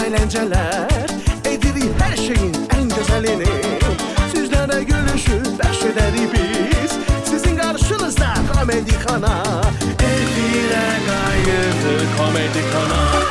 eğlenceler, edirik her şeyin en güzelini. Sizlere gülüşüp bəxş edərik biz, sizin qarşınızda Komedi Kanal. Efirə qayıtdı Komedi Kanal.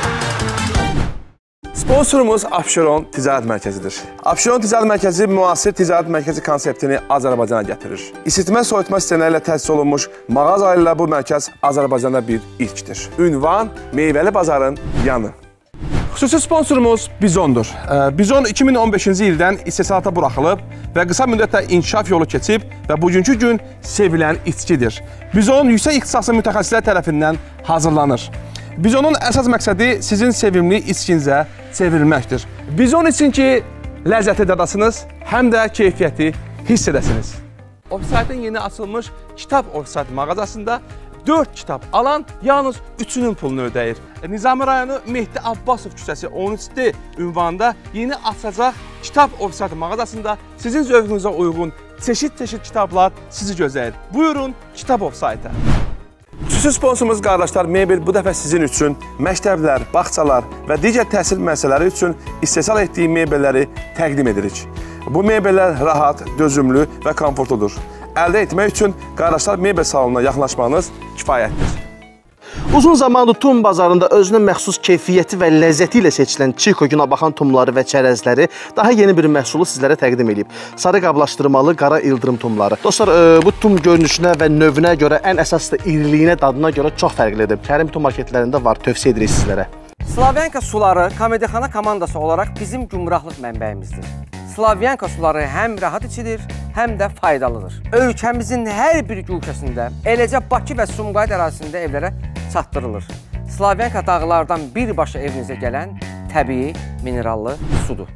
Sponsorumuz Abşeron Ticarət Mərkəzidir. Abşeron Ticarət Mərkəzi müasir ticarət mərkəzi konseptini Azərbaycana gətirir. İsitmə soyutma sistemləri ilə təsis olunmuş mağazalarla bu mərkəz Azərbaycanda bir ilkdir. Ünvan Meyvəli Bazarın yanı. Xüsusi sponsorumuz Bizondur. Bizon 2015-ci ildən istehsalata buraxılıb və qısa müddətdə inkişaf yolu keçib və bugünkü gün sevilən içkidir. Bizon yüksək ixtisaslı mütəxəssislər tərəfindən hazırlanır. Bizonun əsas məqsədi sizin sevimli içkinizə çevrilməkdir. Bizon için ki, ləzzəti dadasınız, həm də keyfiyyəti hiss edəsiniz. Ofisaytın yeni açılmış kitab ofisayt mağazasında 4 kitab alan yalnız 3'ünün pulunu ödəyir. Nizami rayonu Mehdi Abbasov küçəsi 13D ünvanında yeni açılacaq kitab ofisayt mağazasında sizin zövqünüzə uyğun çeşit kitablar sizi gözləyir. Buyurun kitab ofisayta. Xüsusi sponsorumuz qardaşlar Mebel bu dəfə sizin üçün məktəblər, bağçalar və digər təhsil müəssisələri üçün istehsal etdiyi mebelləri təqdim edirik. Bu mebellər rahat, dözümlü və komfortludur. Əldə etmək üçün qardaşlar mebel salonuna yaxınlaşmanız kifayətdir. Uzun zamandır tum bazarında özünə məxsus keyfiyyəti və ləzzəti ilə seçilən Çiko Günəbaxan tumları və çərəzləri daha yeni bir məhsulu sizlərə təqdim edib. Sarı qablaşdırmalı qara ildırım tumları. Dostlar, bu tum görünüşünə və növünə görə, ən əsas da iriliyinə, dadına görə çox fərqlidir. Kərim tum marketlərində var, tövsiyə edirik sizlərə. Slavyanka suları Komedixana komandası olaraq bizim gümrahlıq mənbəyimizdir. Slavyanka suları həm rahat içilir, həm də faydalıdır. Ölkəmizin hər bir gülkəsində, eləcə Bakı və Sumqayıt ərazisində evlərə çatdırılır. Slavyanka dağlardan birbaşa evinizə gələn təbii, minerallı sudur.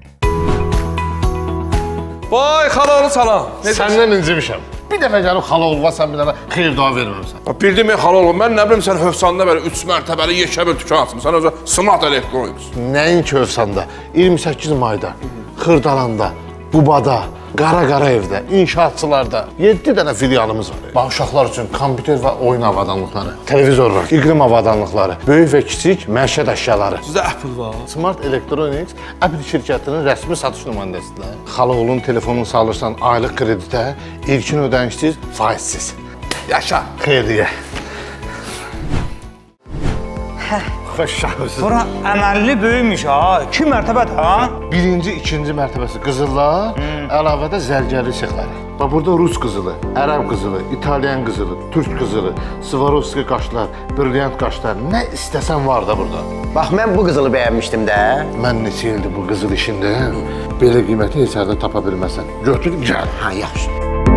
Vay, xalaoğlu salam. Səndən incimişəm. Bir dəfə gəlib xalaoğluğa sən bir dənə xeyir dua verməmsən. Bildim xalaoğlu, mən nə bilim sən Hövsanda belə 3 mərtəbəli yekəbir tükən açmısan, özə smart elektrik qoyubsun. Nəyin ki Hövsanda? 28 mayda, Xırdalanda, Qubada, Qara evdə, inşaatçılarda 7 dənə filialımız var. Bax, uşaqlar üçün kompüter və oyun avadanlıqları, televizorlar, iqlim avadanlıqları, böyük və kiçik məişət əşyaları. Sizdə Apple var. Smart Electronics Apple şirkətinin rəsmi satış nümayəndəsidir. Xalaoğlunun telefonunu salırsan aylıq kreditə, ilkin ödənişsiz, faizsiz. Yaşa, xeyirliyə. Xoşşahısın. Bura əməlli böyümüş ha, 2 mərtəbədir ha? Birinci, ikinci mərtəbəsi qızıllar, əlavədə zərgərli sexləri. Bax, burada Rus qızılı, Ərəb qızılı, İtalyan qızılı, Türk qızılı, Swarovski qaşlar, brilyant qaşlar, nə istəsən var da burada. Bax, mən bu qızılı bəyənmişdim də. Mən neçə ildir bu qızıl işində, belə qiyməti heç yerdə tapa bilməsən. Götür, gəl. Ha, yaxşı.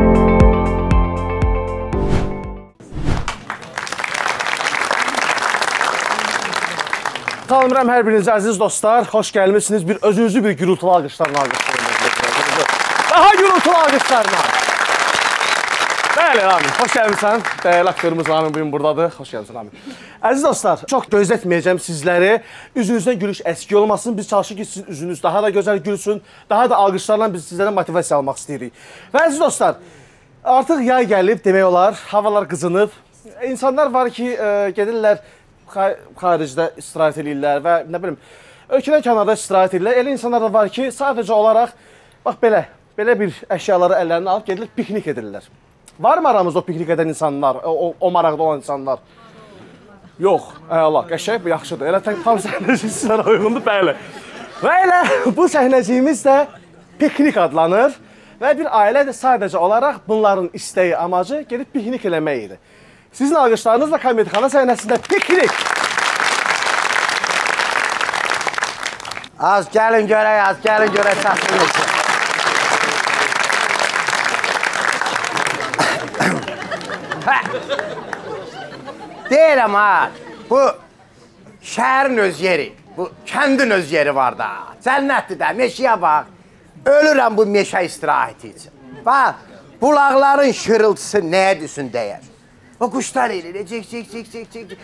Tanımıram hər biriniz əziz dostlar, xoş gəlmişsiniz bir özünüzü bir gürültülü alqışlarla alqışlayın. Daha gürültülü alqışlarla. Bəli, Rami, xoş gəlmişsən. Dəyərli aktörümüz Rami bugün buradadır. Xoş gəlmişsən, Rami. Əziz dostlar, çox gözlətməyəcəm sizləri. Üzünüzdən gülüş əski olmasın. Biz çalışırıq ki, sizin üzünüz daha da gözəl gülsün. Daha da alqışlarla biz sizlərə motivasiya almaq istəyirik. Və əziz dostlar, artıq yay gəlib, demək olar, havalar qızınıb. İnsanlar var ki, gedirlər, xaricdə istirahət edirlər və nə bilim, ölkədən kənarda istirahət edirlər. Elə insanlar da var ki, sadəcə olaraq, bax belə bir əşyaları əllərini alıb gedirlər, piknik edirlər. Varmı aramızda o piknik edən insanlar, o maraqda olan insanlar? Yox, əla, qəşəng, yaxşıdır. Elə tam səhnəcik sizlərə uyğundur, bəli. Və elə bu səhnəciyimiz də piknik adlanır və bir ailə də sadəcə olaraq bunların istəyi, amacı gedib piknik eləmək idi. Sizin alqışlarınızla Komedixana səhnəsində piknik. Az gəlin görək səsiniz. Deyirəm ha, bu şəhərin öz yeri, bu kəndin öz yeri var da. Cənnətdir də, meşəyə bax. Ölürəm bu meşə istirahəti üçün. Bax, bulaqların şırıltısı nəyə düşün deyər. O quşlar elir, cik.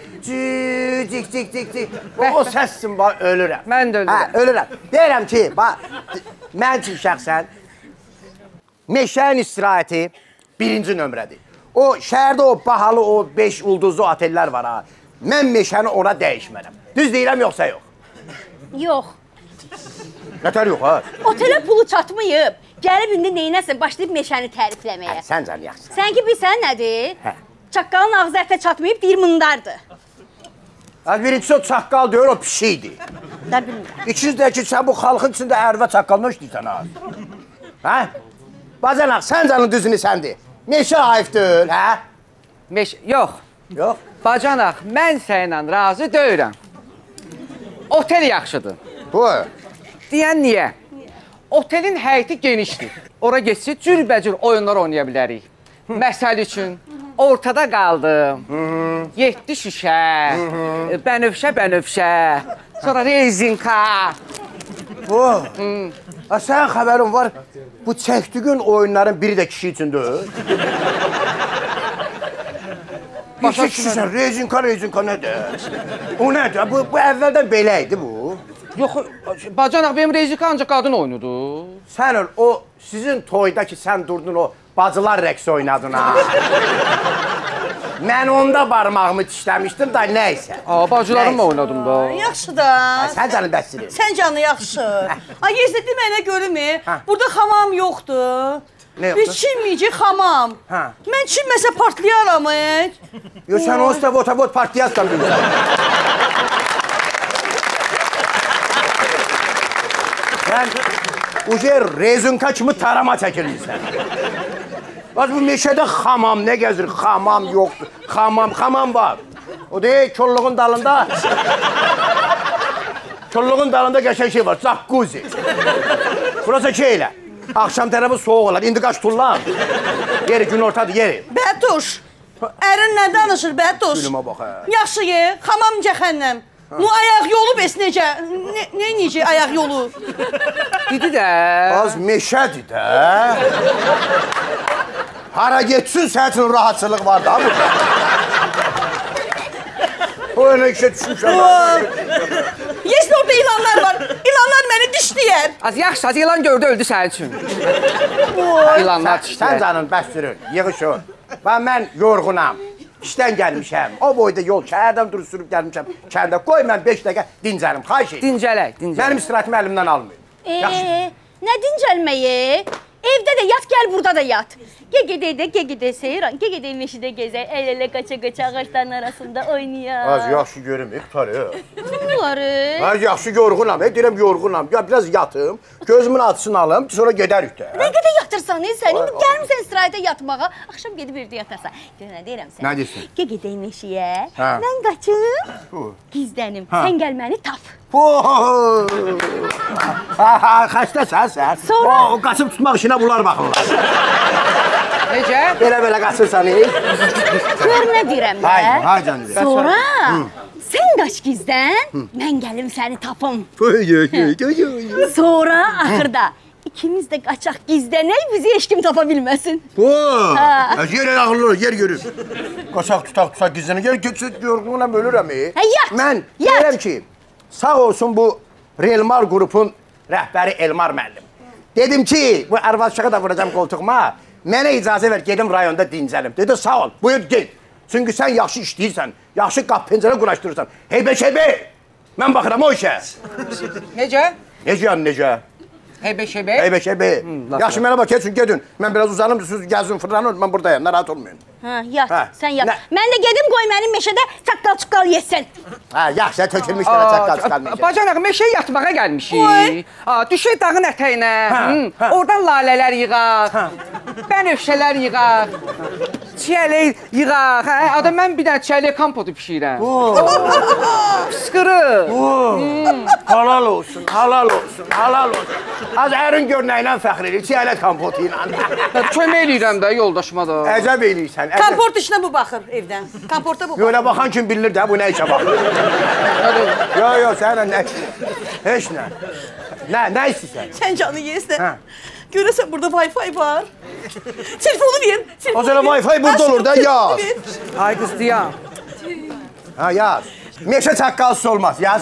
O səssin, bax, ölürəm. Mən də ölürəm. Hə, ölürəm. Deyirəm ki, bax, mən üçün şəxsən meşənin istirahəti birinci nömrədir. O, şəhərdə o bahalı, o 5 ulduzlu otellər var ha. Mən meşəni ona dəyişmərəm. Düz deyirəm, yoxsa yox. Yox. Nətər yox, ha? Otelə pulu çatmayıb. Gəlib indi neynəsin, başlayıb meşəni tərifləməyə. Sən can yaxşı. Sən ki, bilsən nədir? Hə. Çaqqalın ağzı ətə çatmayıb, deyir mındardır. Birincisi o çaqqal deyil, o pişikdir. Da bilmirəm. İkincisi də ki, sən bu xalqın içində ərvə çaqqalını işləyirsən, ha? Hə? Bacanaq, sən canın düzünü səndir. Meşə ayıb deyil, hə? Yox. Yox. Bacanaq, mən sənlə razı deyirəm. Otel yaxşıdır. Bu. Deyən niyə? Otelin həyəti genişdir. Ora geçsək cürbəcür oyunlar oynaya bilərik. Məsəl üçün, ortada qaldım. 7 şüşə, bənövşə, sonra rezinka. Bu. Sən xəbərin var, bu çəkdiyin oyunların biri də kişi üçün deyil. Başa kişisən, rezinka nədir? O nədir? Bu əvvəldən belə idi bu. Yox, bacanaq, benim rezinka ancaq qadın oyunudur. Sən o, sizin toyda ki, sən durdun o bacılar rəqsi oynadın, ha? Mən onda barmağımı dişləmişdim da, nəysə. Bacılarımla oynadım da. Yaxşı da. Sən canı bəstirir. Sən canı yaxşı. Ay, Yezdetli mənə görümü, burada xamam yoxdur. Nə yoxdur? Biz çinməyəcək xamam. Mən çinməsə partlayaram, Yox, sən o üstə vot partiyasdan bilirsən. Sən uca rezinka kimi tarama çəkilmirsən. Bax, bu meşədə xamam nə gəzir? Xamam yoxdur. Xamam var. O deyil, kolluğun dalında. Kolluğun dalında qəşən şey var, jacuzzi. Burası ki elə. Axşam tərəfi soğuk olar, indi qaç tullan. Yeri, gün ortadır, yeri. Bətuş, ərin nə danışır, Bətuş? Gülümə bax, hə. Yaxşı ye, xamam cəhənnəm. Bu ayaq yolu bəs necə? Necə ayaq yolu? Dedi də. Az meşədir də. Hara getsin, sənin üçün rahatçılıq var da burada. O önə işə düşmüşəm. Yes, orada ilanlar var. İlanlar məni dişləyər. Az yaxşı, az ilan gördü, öldü sənin üçün. İlanlar dişləyər. Sən canın bəstirin, yığışın. Mən yorğunam. İşdən gəlmişəm. O boyda yol, şəhərdən durub sürüb gəlmişəm. Kəndə qoy, mən 5 dəqiqə dincəlim. Xahiş edin. Dincələk. Mənim istirahətimi əlimdən almayın. Nə dincəlməyi? Evdə də yat, gəl burada da yat. Gegedə seyran, gegedə meşədə gəzək, əl-ələ qaça-qaça ağaçların arasında oynayaq. Az yaxşı görüm, qurtarı. Bunları? Az yaxşı yorğunam, deyirəm yorğunam. Ya biraz yatım, gözümün açısını alım, sonra gedərik də. Nə qədər yatırsan, sən indi gəlmirsən istirahətə yatmağa, axşam gedib evdə yatarsan. Nə deyirəm sən? Nə deyirsən? Gegedə meşəyə, mən qaçım, gizlənim, sən gəl məni tap. Xəstəsən sən. Sonra? O, qaçıb tutmaq işinə bunlar baxırlar. Necə? Belə qaçırsan, Gör nə deyirəm də. Hay canım. Sonra sən qaç gizdən, mən gəlim səni tapım. Sonra axırda ikimiz də qaçaq gizlənək, bizi heç kim tapa bilməsin. Yer ağırlı, yer görür. Qaçaq tutaq gizlənək, yer yorğunla bölürəm. Yat, mən yat. deyirəm ki, sağ olsun bu Relmar qrupun rəhbəri Elmar müəllim. Dedim ki, bu ərvazşağı da vuracam qoltuğuma, mənə icazə ver, gedim rayonda dincəlim. Dedi, sağ ol, buyur gel. Çünki sən yaxşı işləyirsən, yaxşı qap pəncərə quraşdırırsan. Heybə-şeybə, mən baxıram o işə. Necə? Necə? Heybə-şeybə? Heybə-şeybə. Yaxşı, mənə bax, keçin, gedin. Mən biraz uzanım, siz gəzin, fırlanın, mən buradayım, narahat olmayın. Yat, sən yat. Mən də gedim qoy mənim meşədə çaqqal-çuqqal yesin. Yaxşı, tökülmüşlər çaqqal-çuqqal meşə. Bacanaq, meşəyə yatmağa gəlmişik. Düşək dağın ətəyinə, oradan lalələr yığaq, bənövşələr yığaq, çiyələk yığaq. Adam, mən bir dənə çiyələk kompotu pişirəm. Pıskırı. Halal olsun, halal olsun, halal olsun. Az ərin görnəylə fəxr edir, çiyələk kompotu ilə. Kömək eləyirəm də yoldaşıma da. Əcəb eləyirsən. Komport işinə bu baxır evdən. Komporta bu baxır. Yola baxan kim bilir də, bu nə işə baxır. Yox, sənə nə? Heç nə. Nə istəyirsən? Sən canı yesə. Görəsən burada Wi-Fi var. Telefonu ver. O zaman Wi-Fi burada olur da, yaz. Ay qız deyəm. Yaz. Meşə çaqqalsız olmaz, yaz.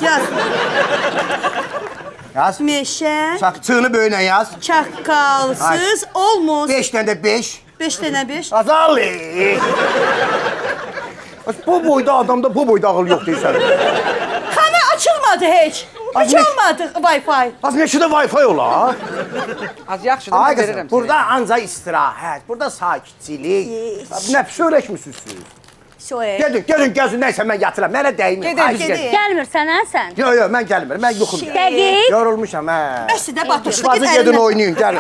Yaz. Meşə. Çığını böyünə yaz. Çaqqalsız olmaz. 5 dənə də 5. 5 dənə 5. Azali. Bu boyda adamda bu boyda ağıl yox deyirsən. Xana açılmadı heç. Heç olmadı Wi-Fi. Az meşədə Wi-Fi olar. Az yaxşıdır, Ay mən qızım, verirəm burada ancaq istirahət, burada sakitçilik. Nə pis öyrəşmisiniz siz? Gedin, gəzin, nəysə mən yatıram, mənə dəymir. Gedin. Gəlmirsən, hə sən? Yox, mən gəlmirəm, mən yoxum. Dəqiq. Yorulmuşam, hə. Bəsdə Batuş, Bazı gedin oynayın, gəlin.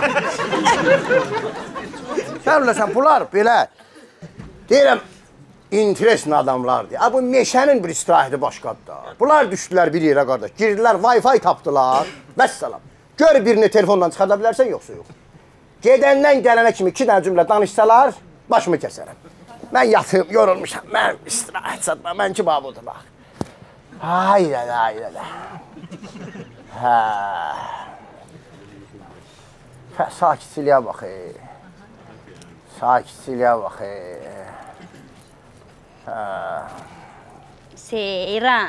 Görürsən, bunlar belə, deyirəm, interesli adamlardır. Bu meşənin bir istirahəti başqadır da. Bunlar düşdülər bir yerə qardaş, girdilər, Wi-Fi tapdılar, vəssalam. Gör birini telefondan çıxarda bilərsən, yoxsa yox. Gedəndən gələnə kimi 2 dənə cümlə danışsalar, başımı kəsərəm. Mən yatım, yorulmuşam, mən istirahət satma, mən ki babudur, bax. Hayda. Hə. Sakitçiliyə bax, sakitçiliyə bax, Seyran.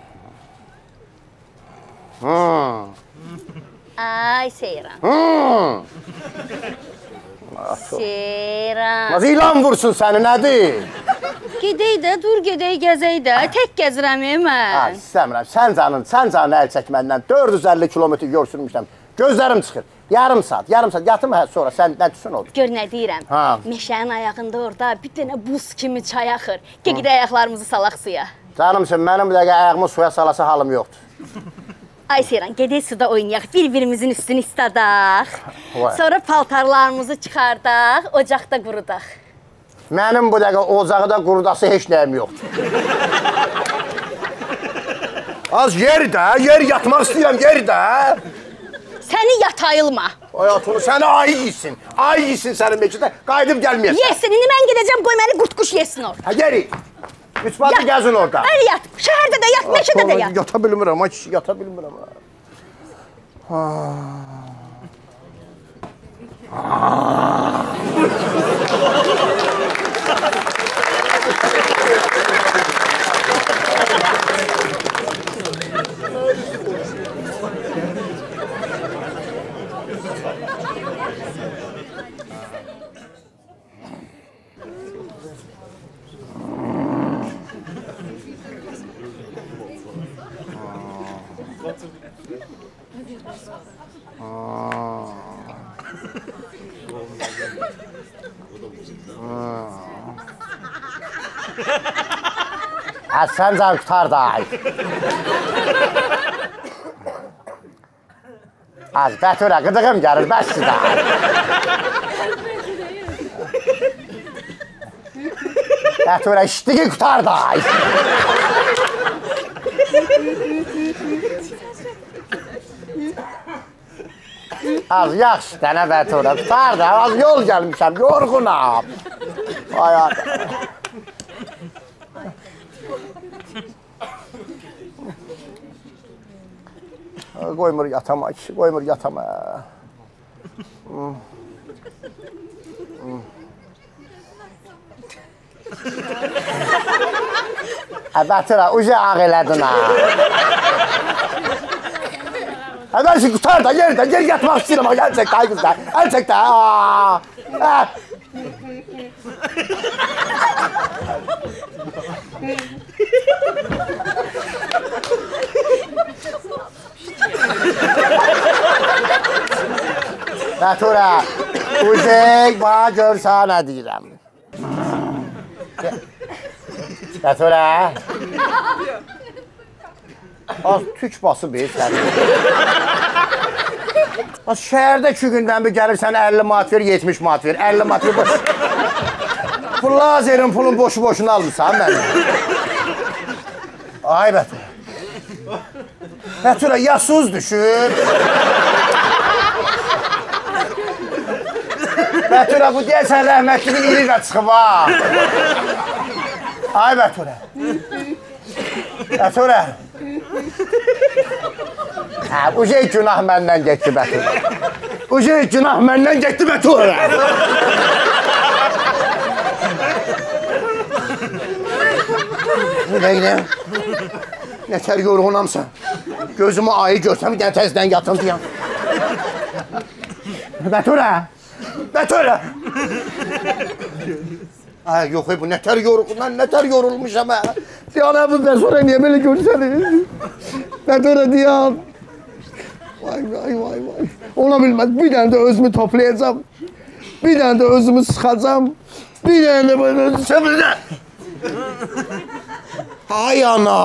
Ay Seyran. Seyran. Nasıl ilan vursun səni, nədir? Gedək də, dur gedək, gəzək də. Tək gəzirəm mən. İstəmirəm, sən canın əl çək məndən. 450 kilometr yol sürmüşəm. Gözlərim çıxır. Yarım saat yatım sonra sən nə düşün oldu? Gör nə deyirəm. Meşənin ayağında orada bir dənə buz kimi çay axır. Gedək ayaqlarımızı salaq suya. Canımsın, mənim bir dəqiqə ayağımı suya salası halım yoxdur. Ay Seyran, gedək suda oynayaq, bir-birimizin üstünü istadaq. Sonra paltarlarımızı çıxardaq, ocaqda qurudaq. Mənim bu dəqiqə ocaqda qurudası heç nəyim yoxdur. Az yer yatmaq istəyirəm, yer də. Səni yatayılma. Hayatını, səni ayı yesin. Ayı yesin sənin meçədə, qayıdıb gəlməyəsən. Yesin, indi mən gedəcəm, qoy məni qurt-quş yesin orada. Hə, yeri. Üç batı gəzin orada. Əli yat, şəhərdə də yat, meşədə də yat. Yata bilmirəm, ay kişi, yata bilmirəm. Sən can qutar da ay. Az Bətürə, qıdığım gəlir, bəsdir da ay. Bətürə, işdiği qutar da ay. Az yaxşı dənə Bətürə, qutar da, az yol gəlmişəm, yorğunam. Hayat. Qoymur yatama, kişi qoymur yatama. Bətürə, uca ağ elədin ha. Bəlkə qutar da, yer yatmaq istəyirəm, əl çək də, ay qız da, əl çək də. Bətürə, uzaq, bana görsən nə deyirəm. Bətürə. Az tük basıb səni. Az şəhərdə 2 gündən bir gəlirsən 50 manat ver, 70 manat ver, 50 manat ver. Bu lazerin pulun boşu-boşuna almışsan mənim. Ay Bətürə. Bətürə, yasuz düşür. Bətürə, bu deyəsən rəhmətliyin iri də çıxıb ha. Ay Bətürə. Bətürə. Uca günah məndən getdi Bətürə. Uca günah məndən getdi Bətürə. Nətər yorğunamsan. Gözümü ayı görsəm, gəl təzdən yatın deyəm. Bətürə. Bətürə. Ay, yox, bu nətər yorğunam, nətər yorulmuşam. Deyən, bu Bətürə niyə belə görsənir? Bətürə deyən. Vay. Ola bilməz. Bir dənə də özümü toplayacağım. Bir dənə də özümü sıxacağım. Bir dənə də böyle sömürdə. Ay ana.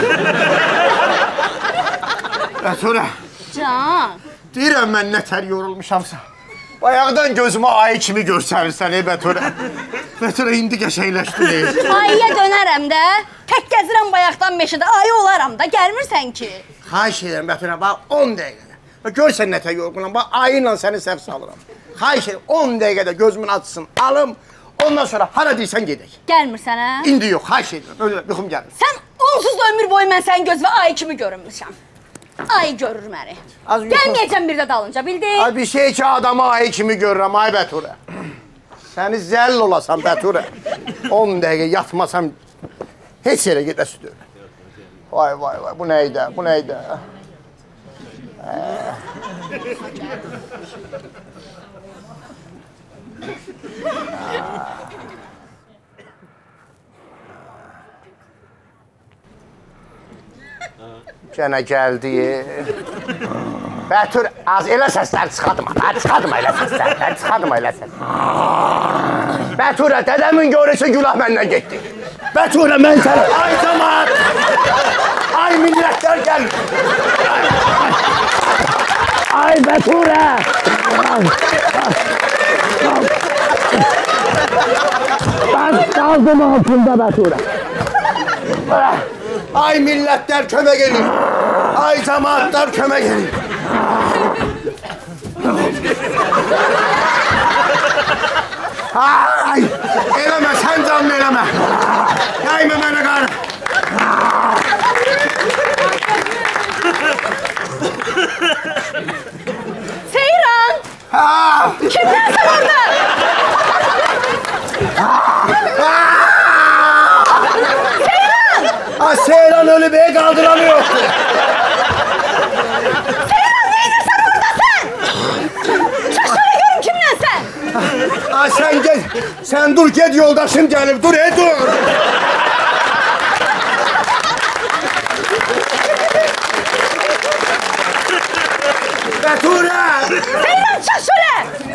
Bəturə. Can. Deyirəm mən nətər yorulmuşamsa. Bayaqdan gözümə ayı kimi görsənirsən, Bəturə. Bəturə, indi qəşəkləşdir. Ayıya dönərəm də. Tək gəzirəm bayaqdan meşədə. Ayı olaram da. Gəlmirsən ki. Xahiş edirəm, Bəturə, bax 10 dəqiqədə. Görsən nətər yorğunam, bax ayı ilə səni səhv salıram. Xahiş edirəm, 10 dəqiqədə gözümün açsın, alım. Ondan sonra hara deyirsən gedək. Gəlmirsən, hə? İndi yox, xahiş edirəm, yuxum gəlir. Sən onsuz da ömür boyu mən sənin gözünə ayı kimi görünmüşəm. Ayı görür məni. Gəlməyəcəm bir də dalınca, bildin? Ay, bir şey ki, adamı ayı kimi görürəm, ay Bəturə. Səni zəll olasan, Bəturə. 10 dəqiqə yatmasam, heç yerə gedəsi deyil. Vay, bu neydə, bu neydə? Gənə gəldi. Bətur, az elə səslər çıxadma elə səslər. Bəturə, dədəmin görəsə günah məndən getdi. Bəturə, mən sənə... Ay cəmat! Ay millətlər gəl! Ay Bəturə! Ben kaldım altında Bəturə. Ay millətlər kömək edin. Ay cəmaatlar kömək edin. Ay, eləmə, sən canlı eləmə. Yayma mənə qarı. Seyran! Kimdensin orada? Seyran ölü bey kaldıramıyor. Seyran neydirsən orada sen? Şaşırı görüm kimden sen? Sen gel, sen dur gel yoldaşım gelip dur dur. Bəturə! Seyran çık şöyle!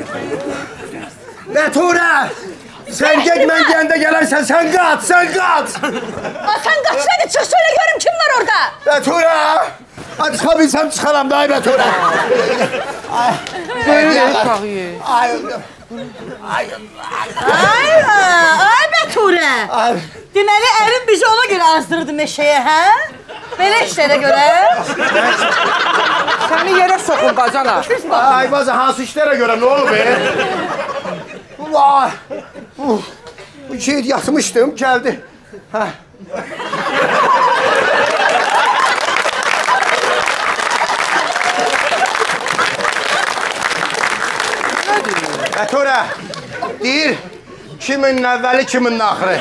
Bəturə! Sen git mən gəndə gələrsən, sən qaç! Sen kaçsaydı çık şöyle görüm kim var orada? Bəturə! Hadi çıkabilsem çıkaram da ay Bəturə! Ay Bəturə! Deməli ərin bizi ona görə azdırdı meşəyə, hə? Belə işlərə görə. Səni yerə soxun bacana. Ay baza, hansı işlərə görə ne olur be? Vay! Bu şey yatmışdım, geldi. Bəturə, deyir, kimin əvvəli, kimin axırı.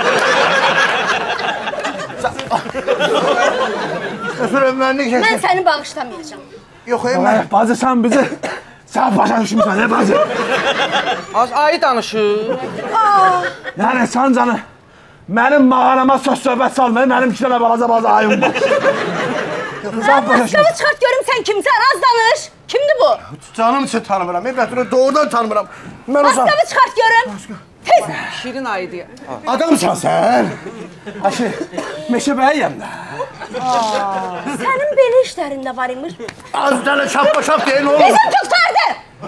Bəturə, mən səni bağışlamayacağım. Yox, mən... Bacı, sən bizi... Sən başa düşmüşsən, ne bacı? Az ayı danışır. Yəni, sən canı, mənim mağarama söz-söhbət salmayın, mənim 2 dənə balaca ayım var. Maskavı çıxart görüm sen kimsən, az danış. Kimdi bu? Canım için tanımıram, Bəturə, doğrudan tanımıram. Maskavı çıxart görüm. Tez. Şirin ayı diye. Adamsan sen. Aşı, meşə bəyəm də. Sənin belə işlərində var imiş. Az dənə şap deyin oğlum. Bizim tutardı.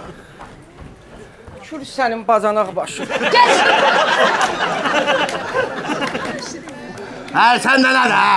Kür sənin bacanaq başı. Gəl. Sən də nədir, hə?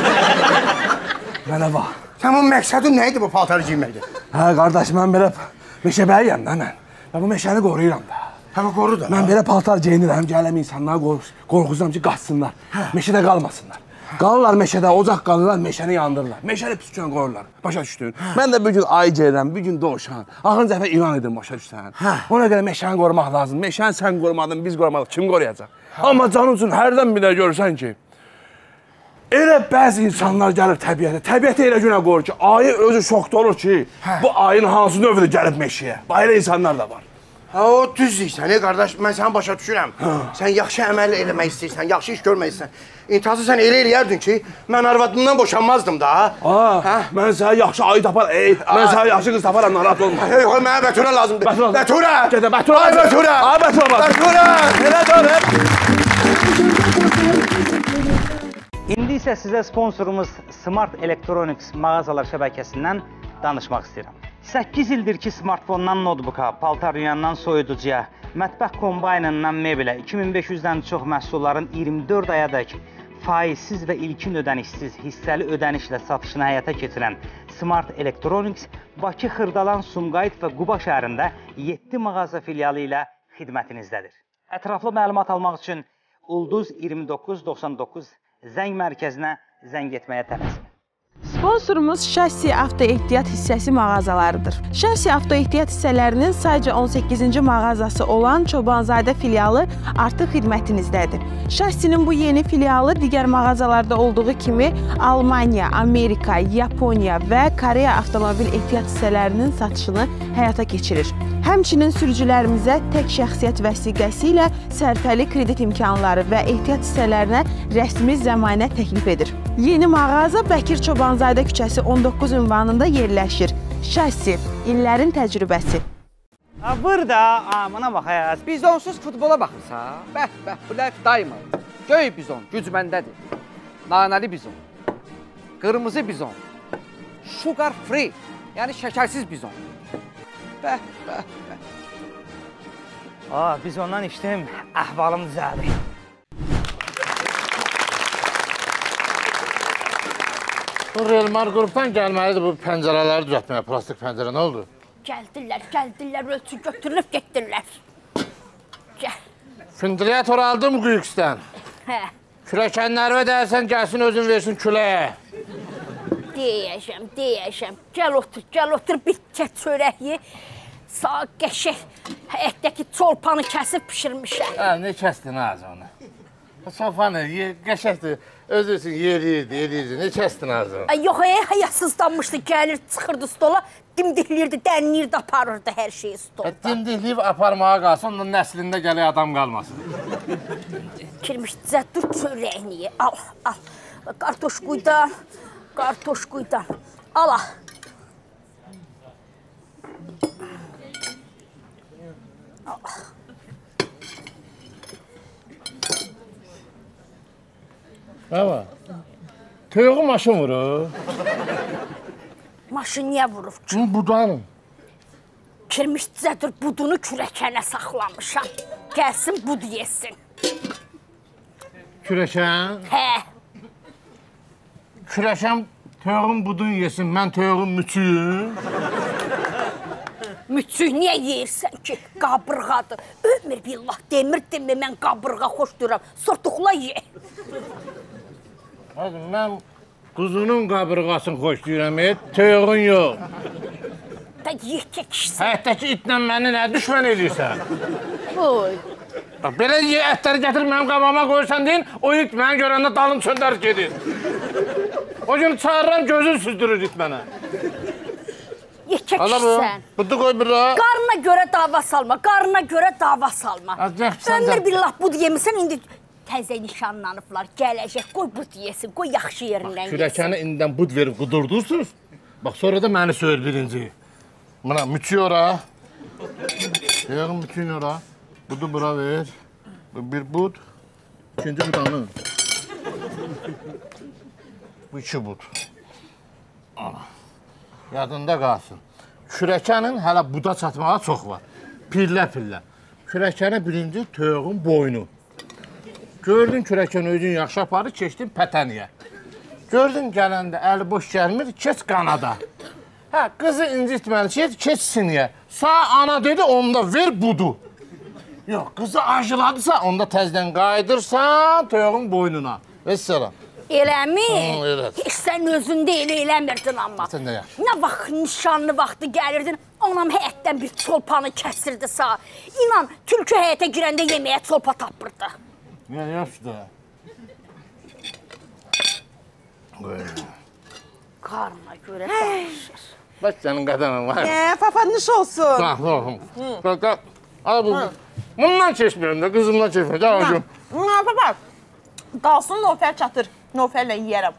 Mənə bax. Sən bu məqsədin neydi bu paltarı giyməkdir? Hə, qardaş, mən belə meşə bəyəm də mən. Və bu meşəni qoruyuram da. Hə, qoru da. Mən belə paltar geyinirəm, gələm insanlara qorxuzam ki, qaçsınlar, meşədə qalmasınlar. Qalırlar meşədə, ocaq qalırlar, meşəni yandırırlar. Meşəni püskən qoyurlar, başa düşdün. Mən də bir gün ayı geyirəm, bir gün dovşan. Axırıncı dəfə ilan edim, başa düşsən. Ona görə meşəni qorumaq lazım. Meşəni sən qorumadın, biz qorumadıq, kim qoruyacaq? Amma canın üçün hərdən bir də görürsən ki, elə bəzi insanlar gəlir təbiətə. Təbiətə elə günə qoyur ki, ayı özü şokda olur ki, bu ayın hansı növüdür gəlib meşəyə. Belə insanlar da var. Ha, o düz deyirsən, qardaş, mən səni başa düşürəm. Sən yaxşı əməl eləmək istəyirsən, yaxşı iş görmək istəyirsən. İntihası sən elə eləyərdin ki, mən arvadımdan boşanmazdım da. Mən sənə yaxşı ayı tapar, mən sənə yaxşı qız taparam, narahat olma. Yox, mənə Bəturə lazımdır. Bəturə! Gedə, Bəturə! Ay, Bəturə! Ay, Bəturə! Bəturə! Elə dönüb! İndi isə sizə sponsorumuz Smart Electronics mağazalar şəbəkəsindən danışmaq istəyirəm. 8 ildir ki, smartfondan notebooka, paltar yuyandan soyuducuya, mətbəx kombaynından mebelə, 2500-dən çox məhsulların 24 ayadək faizsiz və ilkin ödənişsiz, hissəli ödənişlə satışını həyata keçirən Smart Electronics Bakı, Xırdalan, Sumqayıt və Quba şəhərində 7 mağaza filialı ilə xidmətinizdədir. Ətraflı məlumat almaq üçün Ulduz 2999 zəng mərkəzinə zəng etməyə tələsin. Sponsorumuz Şasi Avtoehtiyat hissəsi mağazalarıdır. Şasi Avtoehtiyat hissələrinin sadəcə 18-ci mağazası olan Çobanzadə filialı artıq xidmətinizdədir. Şasinin bu yeni filialı digər mağazalarda olduğu kimi Almaniya, Amerika, Yaponiya və Koreya avtomobil ehtiyat hissələrinin satışını həyata keçirir. Həmçinin sürücülərimizə tək şəxsiyyət vəsiqəsi ilə sərfəli kredit imkanları və ehtiyat hissələrinə rəsmi zəmanət təklif edir. Yeni mağaza Bəkir Çobanzadə küçəsi 19 ünvanında yerləşir. Şasi, illərin təcrübəsi. Burada, amına bax, bizonsuz futbola baxırsa, bəh, Black Diamond, göy bizon, güc məndədir. Nanəli bizon, qırmızı bizon, sugar free, yəni şəkərsiz bizon. Bəh. Biz ondan içdim, əhvalım düzəldi. Bu Realmar qrupdan gəlməlidir bu pəncərələri düzəltməyə, plastik pəncərə, nə oldu? Gəldilər, ölçü götürülüb getdirlər. Gəl. Filtrator aldın mı Quyux'dan? Hə. Kürəkənlərə dəyərsən, gəlsin özün versin küləyə. Deyəcəm. Gəl otur, bitcə çörəyi. Sağ qəşək həyətdəki çolpanı kəsib pişirmişəm. Ne kəsdin ağzı onu? Çolpanı, qəşəkdir, özürsün, yeriyirdi, ne kəsdin ağzı? Yox, həyasızlanmışdı, gəlir, çıxırdı stola, dimdiklirdi, dənlirdi, aparırdı hər şeyi stola. Dimdikliyib aparmağa qalsın, onun nəslində gələk adam qalmasın. Kirmişcə, dur çörəyini ye, al. Kartoşkuydan, al. Nə var? Toyuğu maşın vurur. Maşın niyə vurur? Budanım. Kirmişcədir, budunu kürəkənə saxlamışam. Gəlsin, bud yesin. Kürəkən? Hə. Kürəkən toyuğun budunu yesin, mən toyuğun müçüyüm. Müçük niyə yeyirsən ki? Qabırğadır. Ömür billah, demirdim mi mən qabırğa xoş duram. Sortuqla ye. Mən quzunun qabırğasını xoş deyirəm, toyuğun yox. Da yekə kişisən. Həyətdəki itlə məni nə düşmən edirsən? Oy. Belə ətləri gətirib mənim qabağıma qoyursan deyin, o it mənə görəndə dalım çöndər gedir. O gün çağırıram, gözün süzdürür it mənə. Yekə kişisən. Budu qoy bura. Qarına görə dava salma. Ömür billah bud yemisən, indi təzə nişanlanıblar, gələcək, qoy bud yesin, qoy yaxşı yerindən yesin. Kürəkəni indidən bud verib qudurdursunuz, bax sonra da məni söyür birinci. Buna müçüyü ora. Yağın müçüyünü ora. Budu bura ver. Bu bir bud. İkinci budanı. Bu iki bud. Yadında qalsın. Kürəkənin hələ buda çatmağa çox var. Pillə. Kürəkəni birinci toyuğun boynu. Gördün kürəkəni özün yaxşı aparır, keçdin pətəniyə. Gördün gələndə əli boş gəlmir, keç qanada. Qızı incitməli, keç siniyə. Sağ ana dedi, onda ver budu. Yox, qızı acıladısa, onda təzdən qaydırsan toyuğun boynuna. Vəssalam. Eləmi? Elədir. Heç sən özündə eləmirdin amma. Sən də yaxşı. Nə vaxt nişanlı vaxtı gəlirdin, anam həyətdən bir çolpanı kəsirdi sağ. İnan, tülkü həyətə girəndə yeməyə çolpa tapırdı. Ya yaxşı da. Qarına görə danışır. Bax sənin qədəmin var. Fafanış olsun. Bax, Bundan keçmiyorum da, qızımdan keçmiyorum. Gəl hocam. Baba, qalsın Nofər çatır. Nofərlə yeyərəm.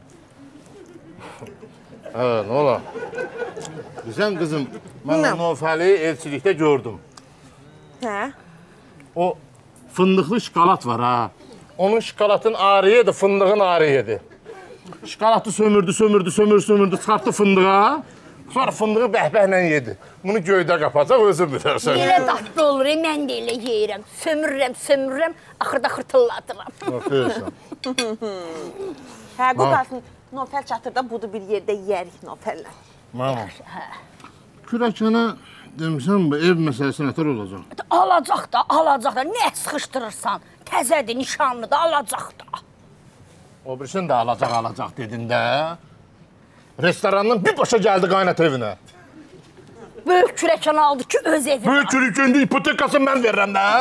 Hə, nə ola? Bilsən qızım, mən o Nofəli elçilikdə gördüm. Hə? O fındıqlı şokolad var ha. Onun şokoladın arıydı, fındığın arıydı. Şokoladı sömürdü, çıxartdı fındığa. Sonra fındığı bəhbəhlə yedi. Bunu göydə qapacaq, özü bilərsən. Elə dadlı olur, mən də elə yeyirəm. Sömürürəm, axırda xırtılladıram. Baxıyorsan. Hə, bu qalsın Nofər çatır da budur bir yerdə yeyərik Nofərlə. Mama, kürəkənə demişəm bu ev məsələsi nətər olacaq? Alacaq da. Nə sıxışdırırsan? Təzədir, nişanlıdır, alacaq da. O birisini də alacaq dedin də. Restorandan bir başa gəldi qaynat evinə. Böyük kürəkən aldı ki, öz evi. Böyük kürəkəndə ipotekasını mən verirəm də.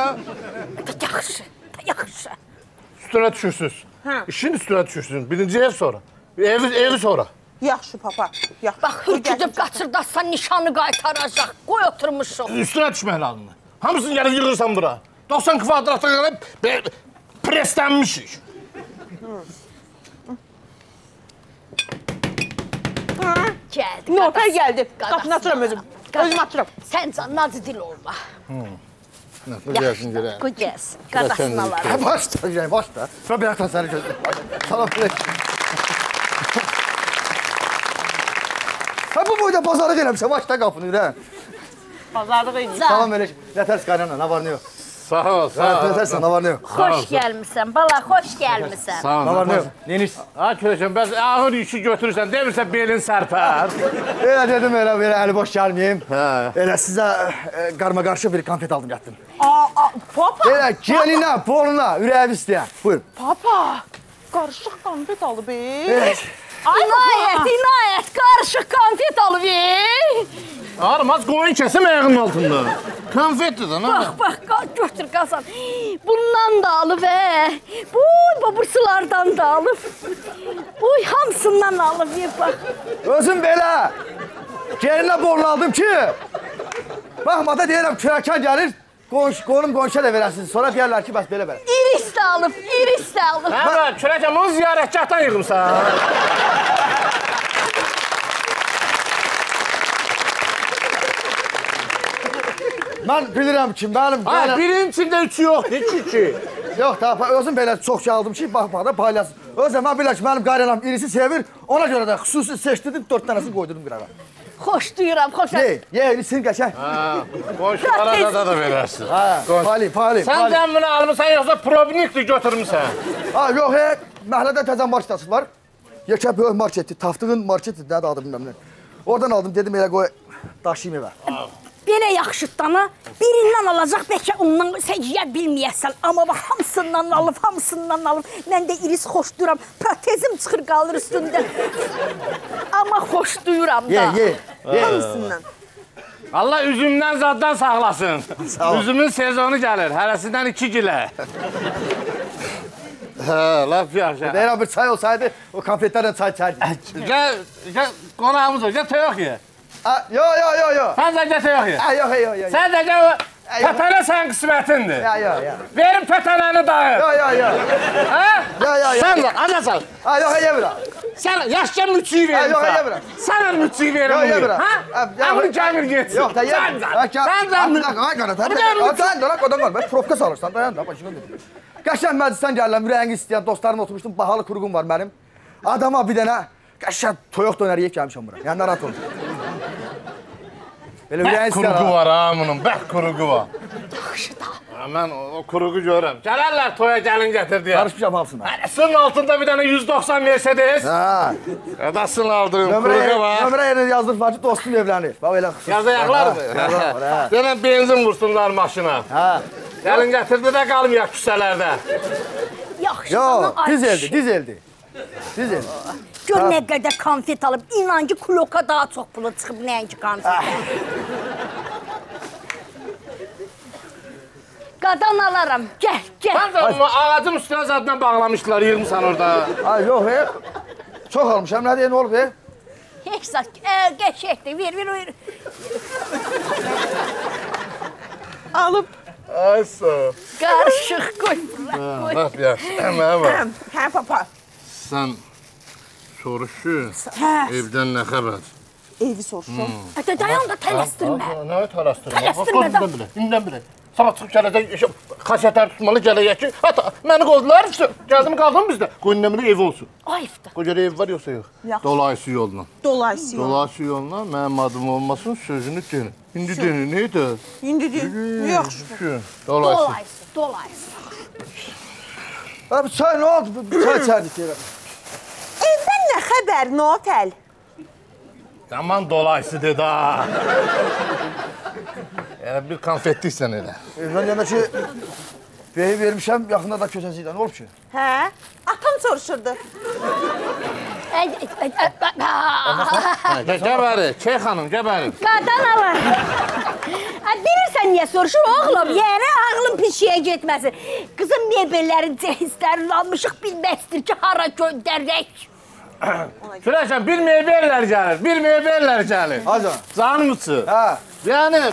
Yaxşı. Üstünə düşürsünüz. İşin üstünə düşürsünüz. Birinci ev sonra. Evi sonra. Yaxşı, papa, yaxşı. Bax, hürküdüb qaçırdazsan nişanı qaytaracaq. Qoy oturmuşuq. Üstünə düşmək lazımdır. Hamısını gəlib yığırsan bura. 90 kvadratda gəlib preslənmişik. Gəldi. Nofər gəldi. Qapını açıram özüm. Özüm açıram. Sən can, nazı dil olma. Nəfə gəlsin girək. Qoy gəlsin. Qadasını alarım. Başla. Sonra bir hafta səni gözlə. Salam aleyküm. Ha bu boyda pazarlıq eləmişsən, başla qapını ürə. Pazarlıq edir. Salam aleyküm. Nətər qaynana, nə var, nə yox? Sağ ol. Nətərsən, nə var, nə yox? Xoş gəlmisən, bala, xoş gəlmisən. Sağ ol. Nə var, nə yox? Neyiniz? Ha kürəkən, bəs ağır yükü götürürsən, demirsən belin sərpər. Elə dedim, elə əli boş gəlməyim. Elə sizə qarma-qarşı bir konfet aldım, yatdım. Papa! Elə gelinə, boruna, ürəyi istəyən. Buyurun. Papa! Qarışıq konfet alıb, Evet. İnayət, qarışıq konfet alıb, Armaz qoyun kəsim ayağının altında. Konfetdir də, nə? Bax, götür qazan. Bundan da alıb, bu bursılardan da alıb. Uy, hamısından alıb, bax. Özüm belə gelinə borunu aldım ki, baxmada deyirəm, kürəkən gəlir, qonum qonşa da verəsiniz. Sonra deyərlər ki, bəs belə. İris də alıb. Hə, kürəkən, bunu ziyarətgahdan yığımsan. Mən bilirəm ki, mənim... Ha, birinin içində üçü yoxdur, iki. Yox, özüm belə çox şey aldım ki, baxmada paylasın. Özüm, mən bilirəm ki, mənim qaynanam irisi sevir, ona görə də xüsusi seçdirdim, 4 dənəsini qoydurdum qırağa. Xoş duyuram, xoş. Ye, irisini qəşək. Qonşulara da verərsin. Pali. Sən dəmmini almışsan, yoxsa probnikdir götürmüsən? Ha, yox, məhəllədə təzən market açıblar. Yekə böyük marketdir, Taftığın marketi, nədir adı bilməm nə. Oradan aldım, dedim elə qoy, daşıyım evə. Belə yaxşı dana, birindən alacaq, bəlkə ondan səciyə bilməyəsən. Amma bax, hamısından alıb. Mən də iris xoş duyuram, protezim çıxır, qalır üstündə. Amma xoş duyuram da. Ye. Hamısından. Allah üzümdən zaddan saxlasın. Üzümün sezonu gəlir, hərəsindən 2 gilə. Hə, laf yaxşı. Deyirəm, bir çay olsaydı, o konfetlərlə çay içərdik. Gəl, qonağımız ol, gəl toyaq ye. Yo. Sən də gəl toyaq ye. Yox. Sən də gəl, pətənə sən qismətindir. Yo. Verim pətənəni dayı. Yo. Hə? Yo. Sən də, anasan. Yox, yemirəm. Sən yaşca müçüyü verim Yox, sən. yemirəm. Sən el müçüyü verim bunu. yemirəm. Hə? Bunu gəmir getsin. Yox, da yemirəm. Sən də, odan qal, profka salırsan, dayan da, başına dedim. Qəşən məclisdən gəlirəm, ürəyini istəyən dostlarım oturmuşdum, bahalı kuruğum var mənim. Adama bir dənə qəşən toyuq dönər yeyib gəlmişəm bura. Yəni, narahat olun. Belə ürəyini istəyən... Bək kuruğu var ha bunun, bək kuruğu var. Yaxşı da. Mən o kuruğu görürəm. Gələrlər toya gəlin gətir deyə. Qarışmışam hamısına. Sının altında bir dənə 190 Mercedes. Hə. Qadasının aldığım kuruğu var. Nömrə yerinə yazdırıb var ki, dostum evlənir. Bax, elə xüsus. Yazayaqlardır. Denən benzin vursunlar maşına. Hə. Gəlin gətirdi də qalmayaq küsələrdə. Yaxşı Yox, dana, dizeldi. Gör nə qədər konfet alıb, inan ki, kloka daha çox pulu çıxıb, nəinki konfet. Qadan alaram, gəl. Sən də ağacın üstünə zaddan bağlamışdılar, yığmışsan orada. Ay, yox, çox almışam, nə deyək, nə olub, Heç zat, qəşəkdir, ver. alıb Ay sağ. Qarışıq qoymurlar. Laf yaxşı. Mənə bax. hə papa. Sən soruş ki, evdən nə xəbər? Evi soruşum. Hətta dayan da tələsdirmə. Nə tələsdirmə? Tələsdirmə də. İndən bilək. Sabah çıxıb gələcək, xasiyyətlər tutmalı gələcək ki, məni qozdular, gəldim qaldım bizdə. Qoy nəmrə ev olsun. Ayıbdır. Qoy görə ev var yoxsa yox? Dolayısı yolla. Dolayısı yolla. Dolayısı yolla mənim adım olmasın, sözünü deyin. İndi deyin, neydi? İndi deyil. Yaxşı. Dolayısı. Dolayısı. Abi çay ne oldu? Çay içerdik yere. Evdən nə xəbər, Nofəl? Aman dolayısı dedi ha. Yəni bir konfetliksən elə. Ben demek ki beyi vermişəm, yaxında da kösəsiyle. Ne olub ki? Hə? Atam soruşurdu. Gəbəri, Key xanım, gəbəri. Qadan alır. Bilirsən niyə soruşur oğlum? Yəni ağlın pişiyə getməsin. Qızın mebellərin cehizlərini almışıq, bilməzdir ki, hara göndərək. Sürəşən, bir meyvələr gəlir. Hacan. Canımısı. Ha. Yəni,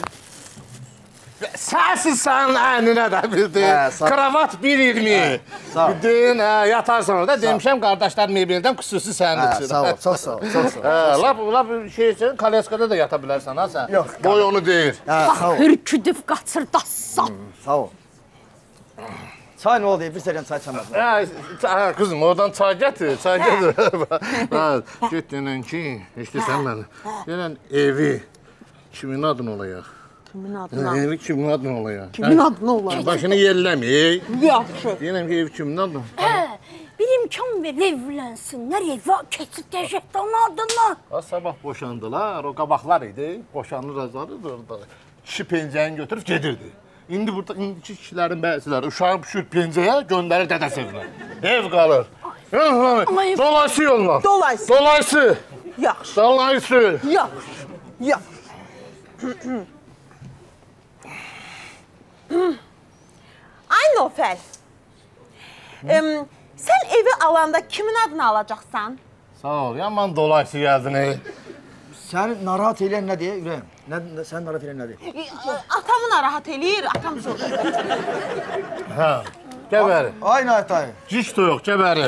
səsiz sənin əyninə də bildin. Kravat 1.20. Bildin, yatarsan orada. Demişəm, qardaşlar mebeldən xüsusi sənin üçün. Sağ ol, çox sağ ol. Lap şey üçün, Kalyeskada da yata bilərsən, ha sən? Yox. Boy onu deyir. Bax, hürküdüb qaçır dassam. Sağ ol. Çay ne oldu? Bir sərən çay içəmədim. Kızım, oradan çay gətir, Get denən ki, işləsən məni. Denən evi kimin adına olayaq? Kimin adına? Evi kimin adına olayaq? Kimin adına olayaq? Başını yerləməyək. Yaxşı. Deyirəm ki, evi kimin adına? Bir imkan ver, evlənsinlər, eva keçib onun adına. Sabah boşandılar, o qabaqlar idi. Boşanır azarıdır orada. Kişi pencəyini götürüb gedirdi. İndi burada indiki kişilərin bəziləri uşağı püşür pencəyə, göndərir dədəsi evinə. Ev qalır. Dolayısı yolla. Dolayısı. Dolayısı. Yaxşı. Dolayısı. Yaxşı. Yaxşı. Ay Nofəl. Sən evi alanda kimin adını alacaqsan? Sağ ol, yaman dolayısı gəldin. Səni narahat eləyən nə deyə ürəyim? Səni narahat eləyən nə deyə? Atamı narahat eləyir, atam soruşur. Hə, gəbəri. Ay Nəhət dayı. Hiç de yox, gəbəri.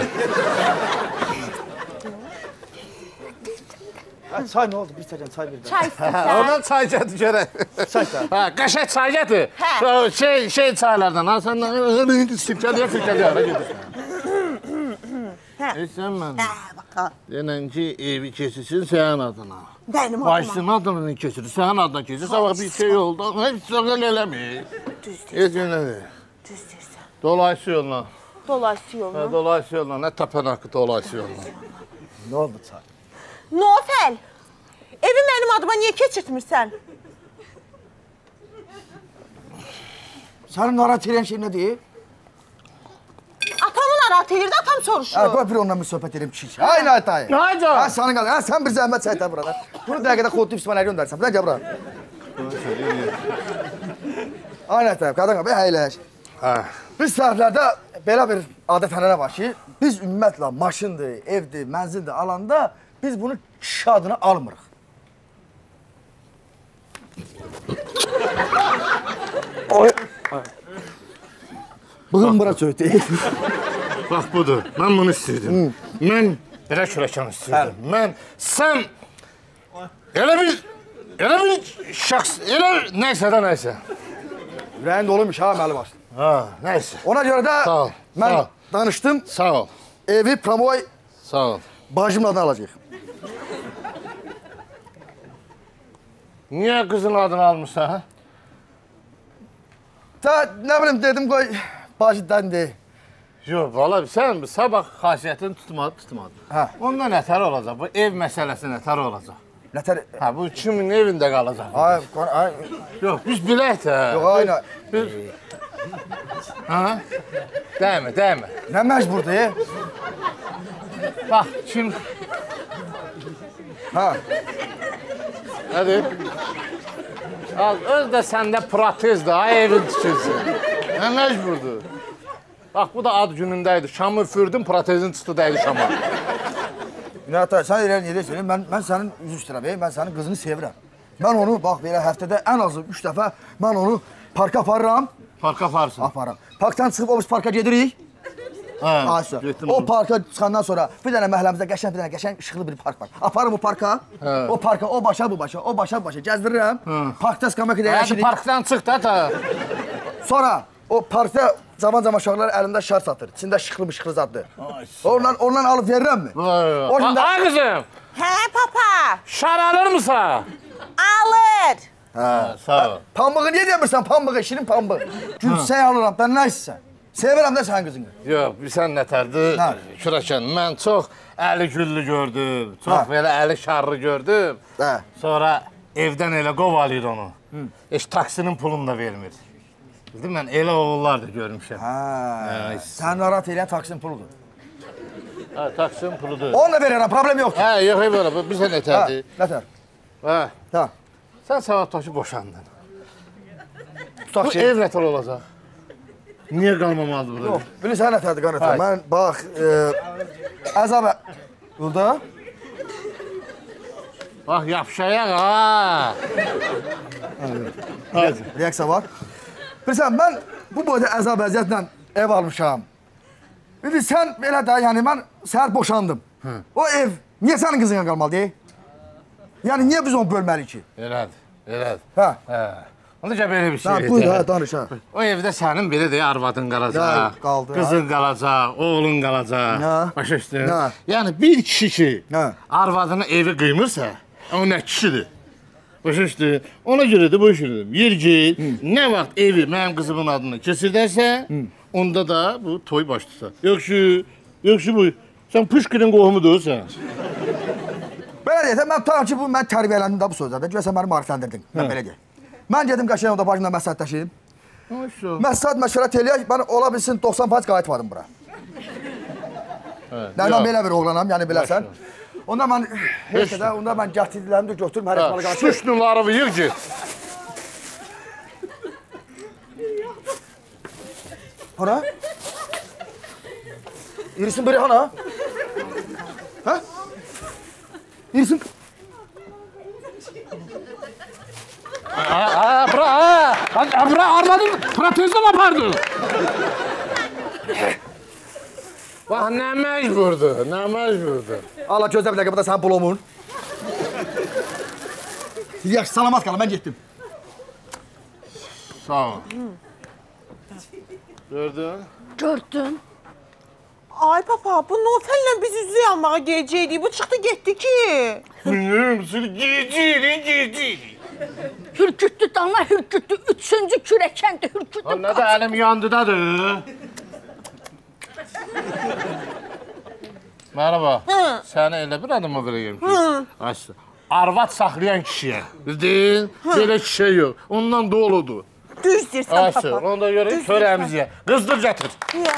Çay ne oldu? Bir sərən çay bir də. Çay istəsən. Oradan çay gətir görək. Çay da. Hə, qəşəng çay gətir. Şey çaylardan, ha sən sirkəliyə gedirsən. Sən mən. Denən ki, evi keçirsin sənin adına. Mənim adıma. Başının adını keçirir, sənin adına keçirir. Sabah bir şey oldu, heç sağıl eləmir. Düz deyirsən. Necə? Düz deyirsən. Dolayısı yolla. Dolayısı yolla. Dolayısı yolla, nə təpənaqı dolayısı yolla. Ne oldu çay? Nofəl, evi mənim adıma niyə keçirtmirsən? Səni narahat eləyən şey nə deyir? Atamı narahat edirdi, atam soruşur. Qoy bir onunla bir söhbət edeyim kişi. Ay Nəhət dayı. Nəcə? Sana qal. Sən bir zəhmət çay da burada. Bunu dəqiqədə kodlu İsmail'ə göndərsən. Bir də gəl bura. Ay Nəhət dayı, qadın qal, əyləş. Biz səhərlərdə belə bir adət-ənənə var ki, biz ümumiyyətlə maşındır, evdir, mənzildir alanda biz bunu kişi adına almırıq. Bığım bura çöktü. Bax budur, mən bunu istəyirdim. Mən belə kürəkən istəyirdim. Mən, sən elə bir şəxs, nəysə də nəysə. Ürəyin doluymuş ha, məli başlı. Ha, nəysə. Ona görə də mən danışdım. Sağ ol. Evi promoy Sağ ol. bacımın adına alacaq. Niyə qızın adını almışsan, ha? Nə bilim, dedim qoy bacıdan deyil. Yox, valla sən sabah xasiyyətini tutmadın. Ondan nətər olacaq, bu ev məsələsi nətər olacaq. Nətər? Hə, bu kimin evində qalacaq? Ay, yox, biz bilək də. Yox, ayna. Ha? Dəymə. Nə məcburdur? Bax, kim... Ha. Nədir? Öz də səndə protezdir, ha, evin tikilsin. Nə məcburdur? Bax, bu da ad günündəydi. Şamı üfürdüm, protezin çıxdı dəydi şama. Nətər, sən elə niyə deyirsən? Mən sənin üzr istəyirəm, mən sənin qızını sevirəm. Mən onu, bax, belə həftədə ən azı 3 dəfə mən onu Parka aparıram. Parka aparsın. Aparam. Parkdan çıxıb o biz parka gedirik. Hə, getdim. O parka çıxandan sonra bir dənə məhəlləmizdə qəşəng bir dənə qəşəng işıqlı bir park var. Aparım o parka. O parka o başa bu başa, o başa bu başa gəzdirirəm. Parkda skamakada əyləşirik. Parkdan çıx da. Sonra o parkda zaman uşaqlar əlində şar satır. İçində şıxlı zaddır. Ondan alıb verirəmmi? O gün Ay qızım. Hə, papa. Şar alır mısın? Alır. Hə, sağ ol. Pambığı niyə demirsən? Pambığı, şirin pambıq. Gülsəy alıram, mən nə istəsən? Sevirəm də sənin qızını. Yox, sən nətərdir? Şürakən, mən çox əli güllü gördüm. Çox belə əli şarlı gördüm. Sonra evdən elə qovalayır onu. Heç taksinin pulunu da vermir. Bildim, mən elə oğullar da görmüşəm. Sən narahat eləyən taksinin puludur. Hə, taksinin puludur. Onu da verərəm, problem yoxdur. Hə, yox, belə, bizə nətərdir? Nətər? Hə. Sən saat başı boşandın. Bu ev nətər olacaq? Niyə qalmamalıdır burada? Yox, bilirsən nətərdir qanətər? Mən, bax, əzab... Burada? Bax, yapışayaq, ha! Reaksiya var. Bilirsən, mən bu boyda əzab əziyyətlə ev almışam. Bilirsən, sən belə də, yəni mən səhər boşandım. O ev niyə sənin qızına qalmalı deyil? Yəni, niyə biz onu bölməliyik ki? Elədir. Hə. Onda gəl belə bir şey edək. Buyur, hə, danış, hə. O evdə sənin belə deyə arvadın qalacaq, qızın qalacaq, oğlun qalacaq. Başa üstün. Yəni, bir kişi ki, arvadını evi qıymırsa, o nə kişidir? Başa üstün. Ona görə də bu işin yer ki, nə vaxt evi mənim qızımın adını kesirdərsə, onda da bu toy başlaysa. Yoxşu bu, sən Puşkinin qohumudur sən. Belə deyək, mən tutarım ki, mən tərbiyələndim də bu sözlərdə. Görəsən, məni marifləndirdin. Mən belə deyək. Mən gedim qaşıyam da bacımla məsləhətləşeyim. Məsləhət məşvərət eləyək, mən ola bilsin 90% qayıtmadım bura. Nəylə belə bir oğlanam, yəni biləsən. Onda mən, heç də, onda mən gətirdiklərimi də götürüm, hər ehtimalı qarşı. Suçluları yığ ki. Hana? İrisin biri hana? Hə? İrisin... Bura arvadın protezdən apardın. Bax, nə məcburdur. Allah gözlə bir dəqiqə, bu da sənin plomun. Yaxşı, salamat qalın, mən getdim. Sağ ol. Gördün? Ay papa, bu Nofəllə biz üzük almağa geləcəkdik. Bu çıxdı getdi ki. Bilmiyorum, seni gecirik. Hürkütlü dana, hürkütlü, üçüncü kürəkəndi, hürkütlü. Nə də əlim yandıdadır. Merhaba, səni elə bir adama verəyim ki, arvad saxlayan kişiyə, bildin? Belə kişi yox, ondan doludur. Düz deyirsən papa. Onda görə çörəyimizi ye, qızdır gətir.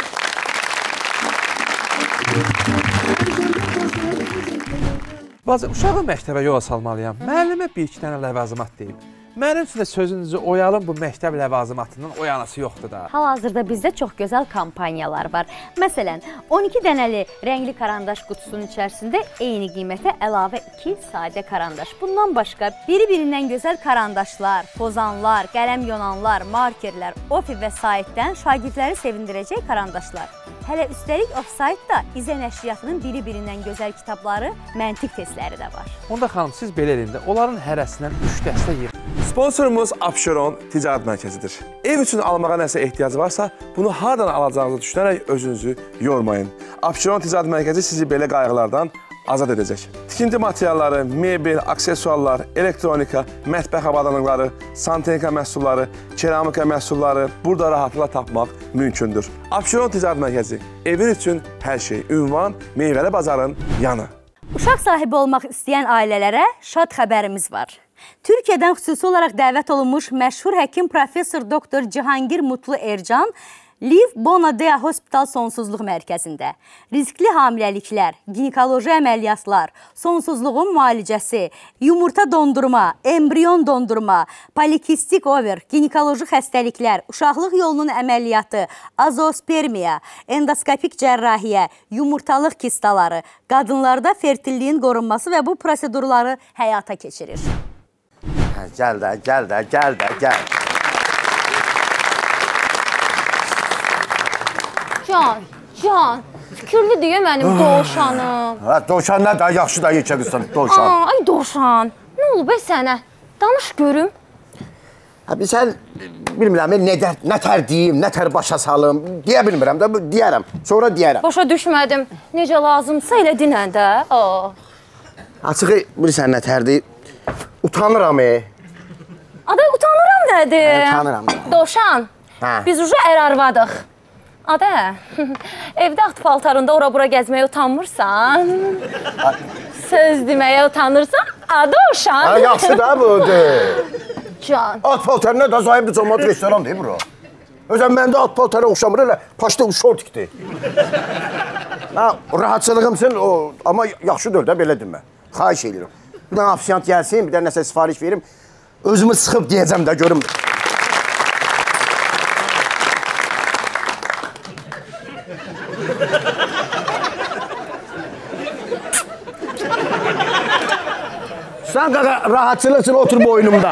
Bacı, uşağı məktəbə yola salmalıyam. Müəllimə bir-iki dənə ləvazimat deyib. Mənim üçün də sözünüzü oyalım, bu məktəb ləvazimatının oyanası yoxdur da. Hal-hazırda bizdə çox gözəl kampanyalar var. Məsələn, 12 dənəli rəngli karandaş qutusunun içərisində eyni qiymətə əlavə 2 sadə karandaş. Bundan başqa biri-birindən gözəl karandaşlar, pozanlar, qələm yonanlar, markerlər, ofi və saitdən şagirdləri sevindirəcək karandaşlar. Hələ üstəlik off-site-da izə nəşriyyatının biri-birindən gözəl kitabları, məntiq testləri də var. Onda xanım, siz belə elində, onların hərəsindən 3 dəstə yığın. Sponsorumuz Abşeron Ticarət Mərkəzidir. Ev üçün almağa nəsə ehtiyac varsa, bunu hardan alacağınızı düşünərək özünüzü yormayın. Abşeron Ticarət Mərkəzi sizi belə qayğılardan azad edəcək. Tikinti materialları, mebel, aksesuarlar, elektronika, mətbəx avadanlıqları, santexnika məhsulları, keramika məhsulları burada rahatlıqla tapmaq mümkündür. Abşeron Ticarət Mərkəzi, evin üçün hər şey, ünvan, meyvəli bazarın yanı. Uşaq sahibi olmaq istəyən ailələrə şad xəbərimiz var. Türkiyədən xüsusi olaraq dəvət olunmuş məşhur həkim professor doktor Cihangir Mutlu Ercan Liv Bonadea Hospital Sonsuzluq Mərkəzində riskli hamiləliklər, ginekoloji əməliyyatlar, sonsuzluğun müalicəsi, yumurta dondurma, embrion dondurma, polikistik over, ginekoloji xəstəliklər, uşaqlıq yolunun əməliyyatı, azospermiya, endoskopik cərrahiyyə, yumurtalıq kistaları, qadınlarda fertilliyin qorunması və bu prosedurları həyata keçirir. Gəl də. Can, fikirli deyə mənim Dovşanım. Hə, Dovşan nə də yaxşı da yekə qızsan, Dovşan. Ay Dovşan, nə olub sənə? Danış görüm. Abi sən bilmirəm, nə tər deyim, nə tər başa salım, deyə bilmirəm də, deyərəm, sonra deyərəm. Başa düşmədim, necə lazımsa elə dinən də. Açığı, bilirsən nə tərdir, utanıram. Aday, utanıram nədir? Utanıram. Dovşan, biz uca ər-arvadıq. Aday, evdə at paltarında ora-bura gəzməyə utanmırsan? Söz deməyə utanırsan? Dovşan. Yaxşı da budur. Can. At paltarına da zahibli cəmat restoran deyil bura. Özən məndə at paltara oxşamır elə, paşda şortikdir. Rahatçılığım üçün, amma yaxşı döl də, belə demə. Xahiş edirəm. Bir dənə afisiyant gəlsin, bir dənə nəsə sifariş verim. Özümü sıxıb deyəcəm də, görüm. Sən qaqa rahatçılıq üçün otur boynumda.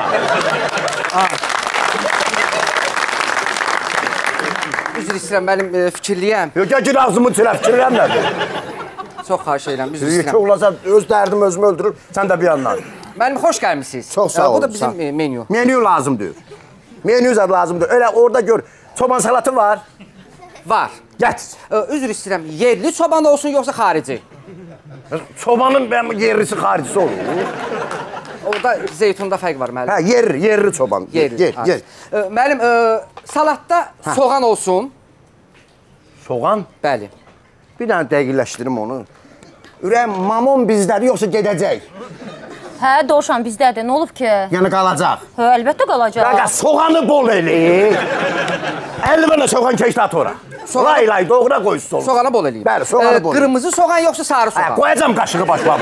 Üzr istəyirəm, mənim fikirliyəm. Yox, gəl ağzımı çilə, fikirliyəm nədir? Çox xahiş edirəm, üzr istəyirəm. Yükü olasa öz dərdim özümü öldürür, sən də bir yandan. Mənim xoş gəlmişsiniz. Çox sağ olun. Bu da bizim menyu. Menyu lazımdır. Menyu lazımdır. Öyle orada gör, çoban salatı var. Var. Gətir. Üzr istəyirəm, yerli çoban da olsun, yoxsa xarici? Çobanın yerlisi xaricisi olur. Orada zeytunda fərq var müəllim. Hə, yerli çoban. Yerli. Müəllim, salatda soğan olsun. Soğan? Bəli. Bir dənə dəqiqləşdirim onu. Ürəyim, mamon bizdədir, yoxsa gedəcək? Hə, Dovşan bizdədir, nə olub ki? Yəni qalacaq. Hə, əlbəttə qalacaq. Qaqa, soğanı bol eləyir. 50 mənə soğan keçdi at ora. Lay, doğra qoysun. Soğanı bol eləyir. Bəli, soğanı bol eləyir. Qırmızı soğan, yoxsa sarı soğan? Qoyacam qaşığı başla.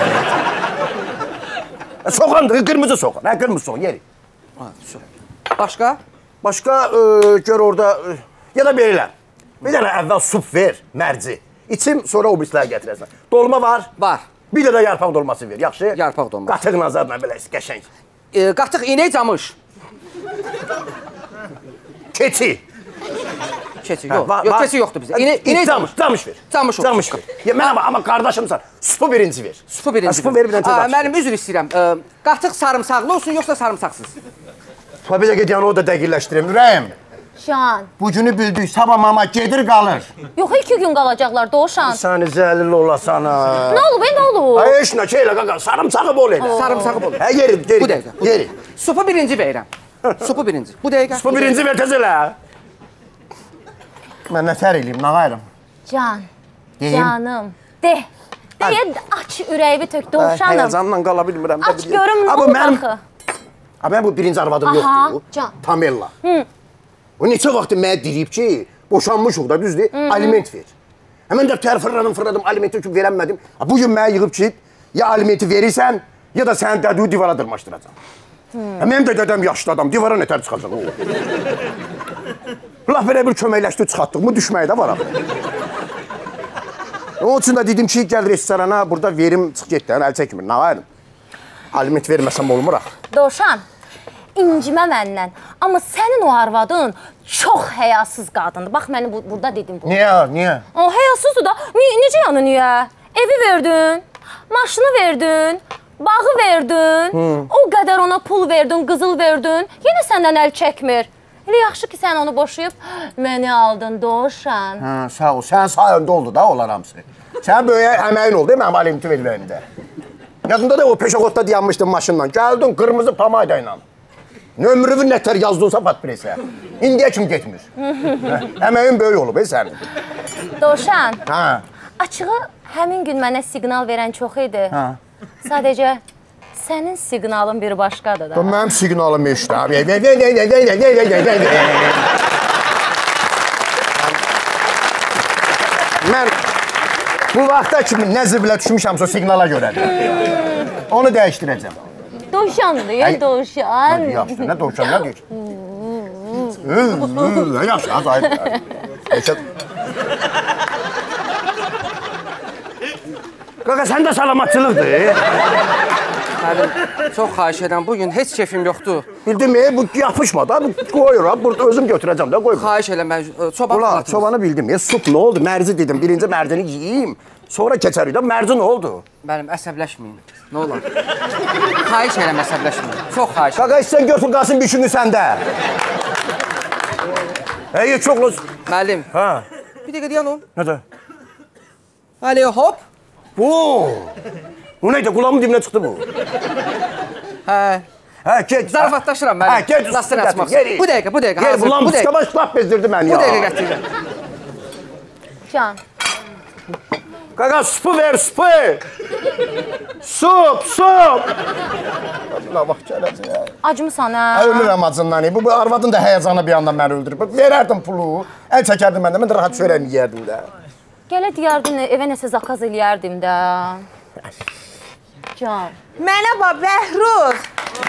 Soğandır, qırmızı soğan. Qırmızı soğan, yeri. Başqa? Başqa, gör orada, ya da belə. Bir dənə əvvəl sup ver, mərci. İçim, sonra o birisləri gətirəsən. Dolma var? Var. Bir də yarpaq dolması ver, yaxşı? Yarpaq dolması. Qatıq nazarla belə, qəşəng. Qatıq, inək, camış. Keçi. Keçi, yox. Yox, keçi yoxdur bizə. İnək, camış. Camış ver. Camış ver. Mən amma qardaşımsan, supu birinci ver. Supu birinci ver. Supu ver, bir dənə tez Mənim üzr istəyirəm. Qatıq sarımsaqlı olsun, yoxsa sarımsaqsız? Supa bir də gedən o da dəqiqləşdirəm. Ürəyim. Şan. Bugünü bildik, sabah mama gedir qalır. Yox, 2 gün qalacaqlar, Dovşan. Səni zəlil olasana. Nə olub, nə olub? Ay, heç nə, şeylə qaqa, sarımsağı bol elə. Sarımsağı bol. Hə, yeri, Bu dəqiqə. Yeri. Supu birinci verirəm. Supu birinci. Bu dəqiqə. Supu birinci ver, tez elə. Mən nətər eləyim, nağayırım. Can, canım, de. Deyə aç ürəyimi tök, Dovşanım. Həyəcanla qala bilmirəm. Aç görüm, nə olub axı? Mən bu birinci arvadım yoxdur. Can. Tamella. O neçə vaxtı mənə deyib ki, boşanmışıq da, düzdür, aliment ver. Həmən də tər fırladım, alimenti üçün verənmədim. Bugün mənə yığıb ki, ya alimenti verirsən, ya da sənin dədiyi divara dırmaşdıracam. Mənim də dədəm yaşlı adam, divara nətər çıxacaq o? Laf belə bir köməkləşdi, çıxartdığımı düşməyi də var. Onun üçün də dedim ki, gəl restorana, burada verim, çıx getdi, əl çəkmir, nə var? Aliment verməsəm olmur axı. Dovşan, incimə məndən. Amma sənin o arvadın çox həyasız qadındır. Bax, məni burada dedim bu. Niyə? O, həyasızdır da. Necə yanı niyə? Evi verdin, maşını verdin, bağı verdin, o qədər ona pul verdin, qızıl verdin. Yenə səndən əl çəkmir. Elə yaxşı ki, sən onu boşayıb, məni aldın, Dovşan. Hə, sağ ol. Sən sayəndə oldu da onlar hamısı. Sən böyüyə əməyin oldu, mənim alimenti verməyimdə. Yadında da o peşoqotda dayanmışdın maşınla. Gəldin qırmızı pamayda ilə. Nömrünü nətər yazdınsa patpresə. İndiyə kim getmir. Əməyin böyük olub, sənin. Dovşan, Hə. açığı həmin gün mənə siqnal verən çox idi. Sadəcə sənin siqnalın bir başqadır da. Mənim siqnalım eşdə. Mən bu vaxta kimi nə zibilə düşmüşəmsə o siqnala görədir. Onu dəyişdirəcəm. Dovşandır ya, Dovşan. Yaxşı, nə Dovşan, nə deyir? Yaxşı, az ayrı. Qaqa, sən də salamatçılıqdır. Mənim çox xahiş edirəm, bugün heç keyfim yoxdur. Bildim mi? Bu yapışma da, bu qoyuram, burada özüm götürəcəm də, qoyma. Xahiş edirəm, çoban Ulan, çobanı bildim mi? Sup nə oldu? Mərzi dedim, birinci mərdini yiyeyim, sonra keçərik də, mərzi nə oldu? Mənim əsəbləşməyin, nə olar? Xahiş edirəm, əsəbləşməyin, çox xahiş edirəm. Qaqa, sən götür qalsın bir şunu səndə. Hey, çox loz. Müəllim, bir dəqiqə deyən o. Nədə? Hələ hop. Bu neydi? Kulağımın dibine çıktı bu. Hə. Hə, get. Zarafatlaşıram mən. Hə, get. Lastiğini açmaq. Geri. Bu dəqiqə. Gel, bu lampuska baş laf bezdirdi mən ya. Bu dəqiqə gətirirəm. Can. Qaqa, supu ver, supu. Sup. Buna bax, gələcək ya. Acımısan hə? Ölürəm acından. Bu arvadın da həyəcanı bir yandan məni öldürüb. Verərdim pulu, əl çəkərdim məndə, mən də rahat çörəyimi yiyərdim də. Gələ deyərdin, evə nəsə zakaz eləyərdim də. Can. Mənə bax, Bəhruz.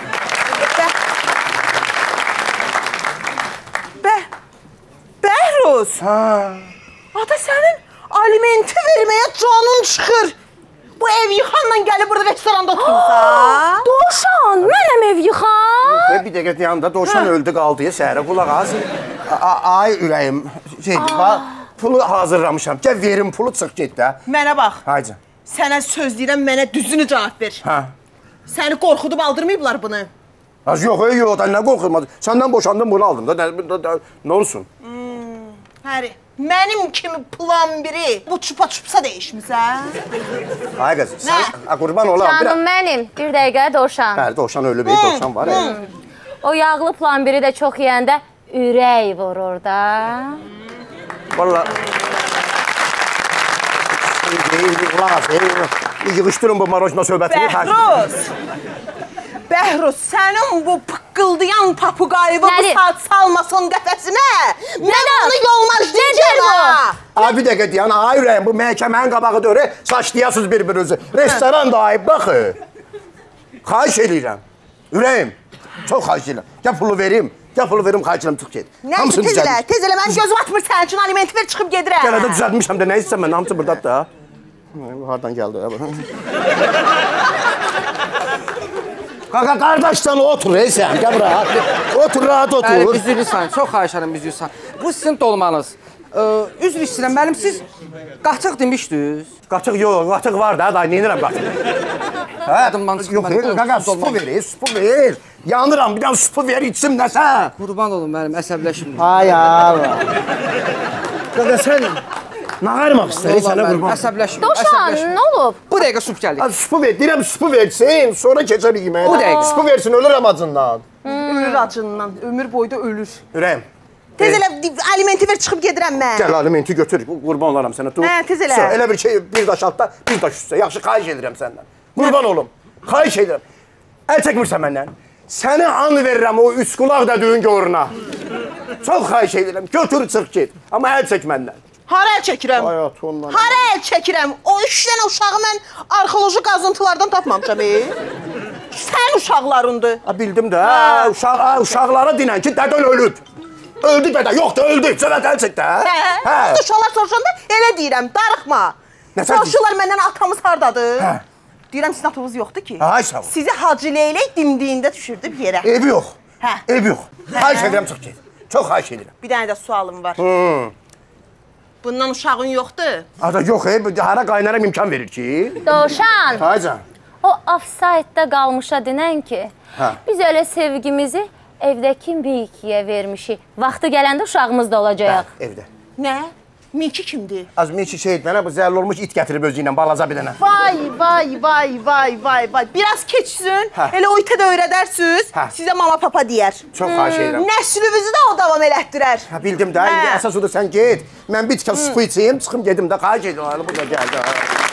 Bəhruz. Ata sənin alimenti verməyə canın çıxır. Bu ev yıxanla gəlib burada restoranda oturmuşsan. Doğuşan, mənəm ev yıxan. Bir dəqiqə yanında Doğuşan öldü qaldı ya səhərə, qulaq az. Ay ürəyim, bax, pulu hazırlamışam. Gəl verim pulu, çıx get də. Mənə bax. Hayca. Sənə söz deyirəm, mənə düzünü cavab ver. Hə. Səni qorxudub aldırmayıblar bunu. Az yox, nə qorxulmadı. Səndən boşandım, bunu aldım da, nə olsun? Həri, mənim kimi plan biri bu çupa-çupsa değişmişsən. Ay qız, sən qurban olam. Canım mənim, bir dəqiqə Doğuşan. Bəli, Doğuşan ölüb, Doğuşan var. O yağlı plan biri də çox yeyəndə ürək vurur da. Valla. Yığışdırın bu marojna söhbətini. Bəhruz, sənin bu pıqqıldayan papuqayıvı bu saat salmasın qəfəsinə. Mən onu yolmazlayacağım ha. Ay bir dəqiqə deyən, ay ürəyim, bu məhkəmənin qabağı dörü saçlayasınız bir-birinizi. Restoran da ayıb, baxı. Xahiş edirəm. Ürəyim, çox xahiş edirəm. Gəl pulu verim, xahiş edirəm, çıx get. Nə tez elə, mən gözüm atmır sənin üçün, alimenti ver, çıxıb gedirəm. Gələ də düzəltmişəm də, nə istəyəm mən, hamısı buradadır da. Hardan gəldi? Qaqa, qardaşdan otur, sən, gəl rahat. Otur, rahat otur. Bəli, üzülürsən, çox xahiş edirəm, üzülürsən. Bu sizin dolmanız. Üzr istəyirəm, mənim siz qaçıq demişdiniz. Qaçıq yox, qaçıq var da, day, neyinirəm qaçıq? Yox, qaqa, supu ver. Yanıram, bir dənə supu ver, içsim nəsə. Qurban olun mənim, əsəbləşim. Ay Allah. Qaqa, sən nə qayırmaq istəyir, sənə qurban? Əsəbləşim. Doğuşan, nə olub? Bu dəqiqə sup gəlir. Supu ver, deyirəm supu versin, sonra keçər yeməyə. Bu dəqiqə. Supu versin, ölürəm acından. Ölür acından, ömür boyda ölür. Ürəyim. Tez elə, alimenti ver, çıxıb gedirəm mən. Gəl, alimenti götür, qurban olaram sənə. Hə, tez elə. Elə bir şey, bir daş altda, bir daş üstə. Yaxşı, xahiş edirəm səndən. Qurban olum, xahiş edirəm. Əl çəkmirsən məndən. Səni an verirəm o üç qulaq da düğün görünə. Çox xahiş edirəm, götür, çıx get. Amma əl çək məndən. Hara əl çəkirəm? Hayat ondan. Hara əl çəkirəm? O 3 dənə uşağı mən arxeoloji qazıntılardan tapmamışam. Sən uşaqlarındır. Bildim də, uşaqlara dinən ki, dədən ölüb. Öldü dədə, yoxdur, öldü. Sənət əl çək də. Hə, uşaqlar soruşanda elə deyirəm, darıxma. Soruşurlar məndən atamız hardadır? Hə. Deyirəm, sizin atamız yoxdur ki. Ay, sağ ol. Sizi Hacı Leylək dimdiyində düşürdü bir yerə. Evi yox. Hə. Ev yox. Xahiş edirəm, çıx get. Çox xahiş edirəm. Bir dənə də sualım var. Bundan uşağın yoxdur? Ada yox, hara qaynaram imkan verir ki. Doğuşan. Haycan. O offside-da qalmışa dinən ki, biz elə sevgimizi evdəki Mikiyə vermişik. Vaxtı gələndə uşağımız da olacaq. Evdə. Nə? Miki kimdir? Az Miki şeydir, mənə bu zərli olmuş it gətirib özü ilə balaca bir dənə. Vay. Biraz keçsin, elə o itə də öyrədərsiniz, sizə mama papa deyər. Çox xahiş edirəm. Nəslinizi də o davam elətdirər. Bildim də, əsas odur sən get. Mən bir tikə supu içeyim, çıxım gedim də, xahiş edirəm. Bu da gəldi.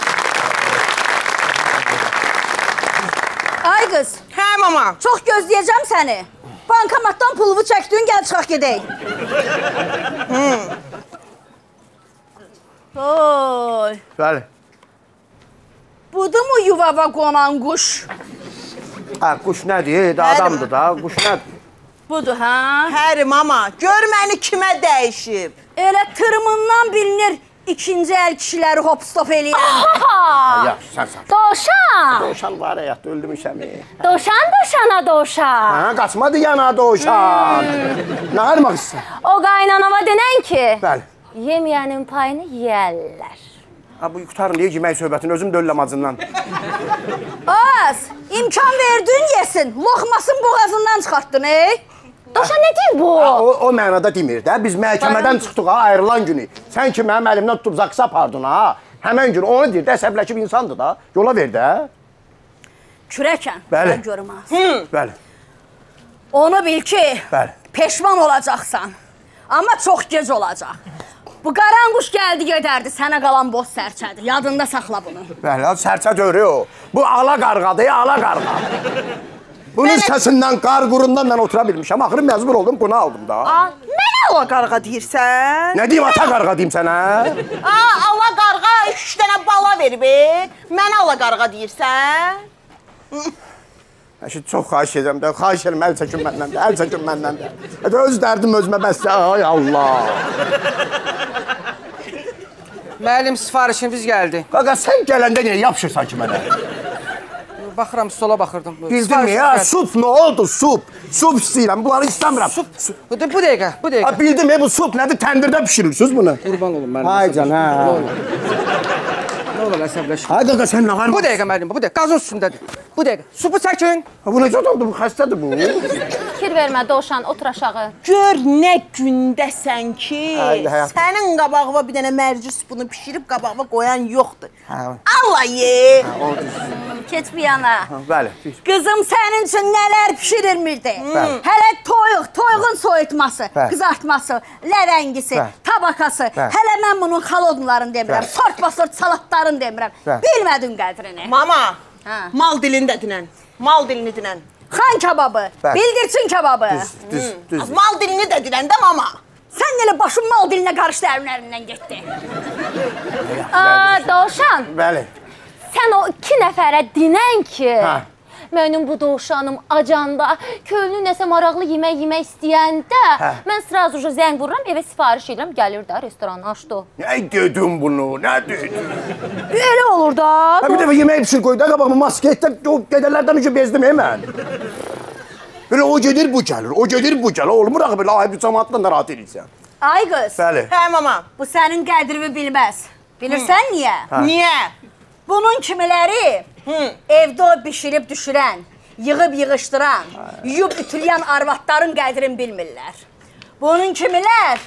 Ay qız. Hə, mama. Çox gözləyəcəm səni. Bankomatdan pulumu çəkdin, gəl çıxaq gedək. Oy. Bəli. Budur mu yuvava qonan quş? Quş nədir? Adamdır da, quş nədir? Budur, hə? Həri, mama, gör məni kimə dəyişib. Elə tırmından bilinir, İkinci əl kişiləri hop-stop eləyən. Yaxşı, sən sən. Dovşan. Dovşan var həyatda, öldürmüşəm. Dovşan dovşana dovşan. Hə, qaçmadı yana dovşan. Nə armaq istəyirsən? O qaynanama denən ki, Bəli. yeməyənin payını yeyərlər. Ha, bu qutarın deyə yemək söhbətini özüm dölləm acından. Az, imkan verdin yesin. Loxmasın boğazından çıxartdın, Dovşan nə deyir bu? O mənada demir də. Biz məhkəmədən çıxdıq ha, ayrılan günü. Sən ki mənim əlimdən tutub zaksa apardın ha. Həmən gün onu deyir də, əsəbləşib insandır da. Yola ver də. Kürəkən, Bəli. görmez. Bəli. Onu bil ki, Bəli. peşman olacaqsan. Amma çox gec olacaq. Bu qaranquş gəldi gedərdi, sənə qalan boz sərçədir. Yadında saxla bunu. Bəli, sərçə dörü o. Bu ala qarğadır, ala qarğa. Bunun səsindən, qar qurundan mən otura bilmişəm. Axırı məcbur oldum, bunu aldım da. Mənə ala qarğa deyirsən? Nə deyim, ata qarğa deyim sənə? Ala qarğa 3 dənə bala verib. Mənə ala qarğa deyirsən? Çox xahiş edirəm də, xahiş edirəm, əl çəkin məndən də, əl çəkin məndən də. Öz dərdim özümə bəssə, ay Allah. Müəllim, sifarişiniz gəldi. Qaqa, sən gələndə niyə yapışırsan ki mənə? Baxıram, stola baxırdım. Bildin mi ya? Sup nə oldu? Sup. Sup istəyirəm. Bunları istəmirəm. Sup. Bu dəqiqə, bu dəqiqə. Bildim ya, bu sup nədir? Təndirdə pişirirsiniz bunu. Qurban olun müəllim. Hay can, hə. Nə olur, əsəbləşin. Hay qaqa, sən nə var? Bu dəqiqə müəllim, bu dəqiqə. Qazın üstündədir. Bu dəqiqə. Supu çəkin. Bu necə oldu? Bu xəstədir bu. Fikir vermə Dovşan, otur aşağı. Gör nə gündəsən ki, Haydi, həyat. sənin qabağıma bir dənə mərci supunu pişirib qabağıma qoyan yoxdur. Hə. Allah ye! Keç bir yana. Bəli. Qızım sənin üçün nələr pişirirmirdi. Bəli. Hələ toyuğun soyutması, Bəli. qızartması, ləvəngisi, Bəli. tabakası. Bəli. Hələ mən bunun xalodunlarını demirəm, Bəli. sort-basort salatlarını demirəm. Bəli. Bilmədin qədrini. Mama, Hə. mal dilini də dinən. Mal dilini dinən. Xan kebabı, Bəli. bildirçin kebabı. Düz. Mal dilini də dinən də mama. Sən elə başın mal dilinə qarışdı əlimlərindən getdi. Dovşan, Bəli. sən o 2 nəfərə dinən ki, Hə. mənim bu dovşanım acanda, köylü nəsə maraqlı yemək yemək istəyəndə, Hə. mən sразу же zəng vururam, evə sifariş edirəm, gəlir də restoranı açdı. Nə dedim bunu? Nə dedim? Elə olur da. Ha, bir dəfə yemək pişir qoy da qabağıma masketdə o qədərlərdən öncə bezdim mən. Belə o gedir, bu gəlir, o gedir, bu gəlir. Olmur axı belə, ay bu cəmaatla narahat edirsən. Ay qız, Bəli. Hə mama. bu sənin qədrini bilməz. Bilirsən niyə? Niyə? Bunun kimiləri evdə o bişirib düşürən, yığıb yığışdıran, yuyub ütüləyən arvadların qədrini bilmirlər. Bunun kimilər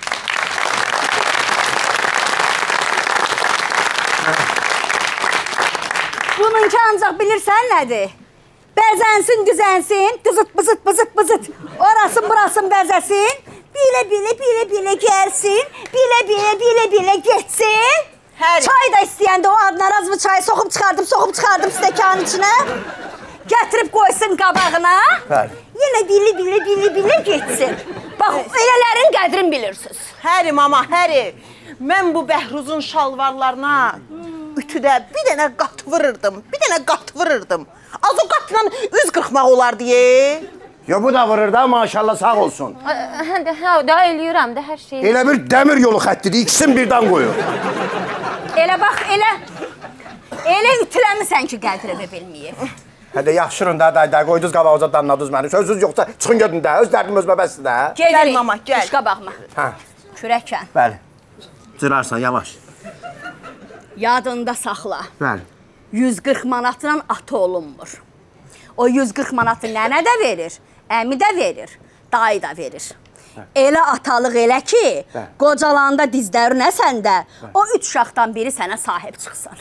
bununki ancaq bilirsən nədir? Bəzənsin, düzənsin, qızıt, bızıt, bızıt, bızıt. Orasın, burasın bəzəsin. Bilə gəlsin, bilə getsin. Çay da istəyəndə o adnarazlı çayı soxub çıxardım stəkanın içinə. Gətirib qoysun qabağına. Bəli. Yenə bilə getsin. Bax, elələrin qədrini bilirsiniz. Həri mama, həri. Mən bu Bəhruzun şalvarlarına ütüdə bir dənə qat vurırdım. Az o qatla üz qırxmaq olar deyə. Ya bu da vurur da maşallah sağ olsun. Hə, də eləyirəm də hər şeyi. Elə bir dəmir yolu xəttidir, ikisini birdən qoyur. Elə bax, elə ütüləmisən ki, qədrini bilməyib. Hədə yaxşırın da, qoydunuz qabağıza danladınız məni. Sözsüz yoxsa çıxın gedin də, öz dərdim özümə bəsdir də. Gedirik, mama, gəl. Düş qabağıma. Hə, Kürəkən, bəli. Cırarsan, yavaş. yadında saxla. Bəli. 140 manatla atı olunmur. O 140 manatı nənə də verir, əmi də verir, dayı da verir. Elə atalıq elə ki, qocalanda dizlərin əsəndə o 3 uşaqdan biri sənə sahib çıxsın.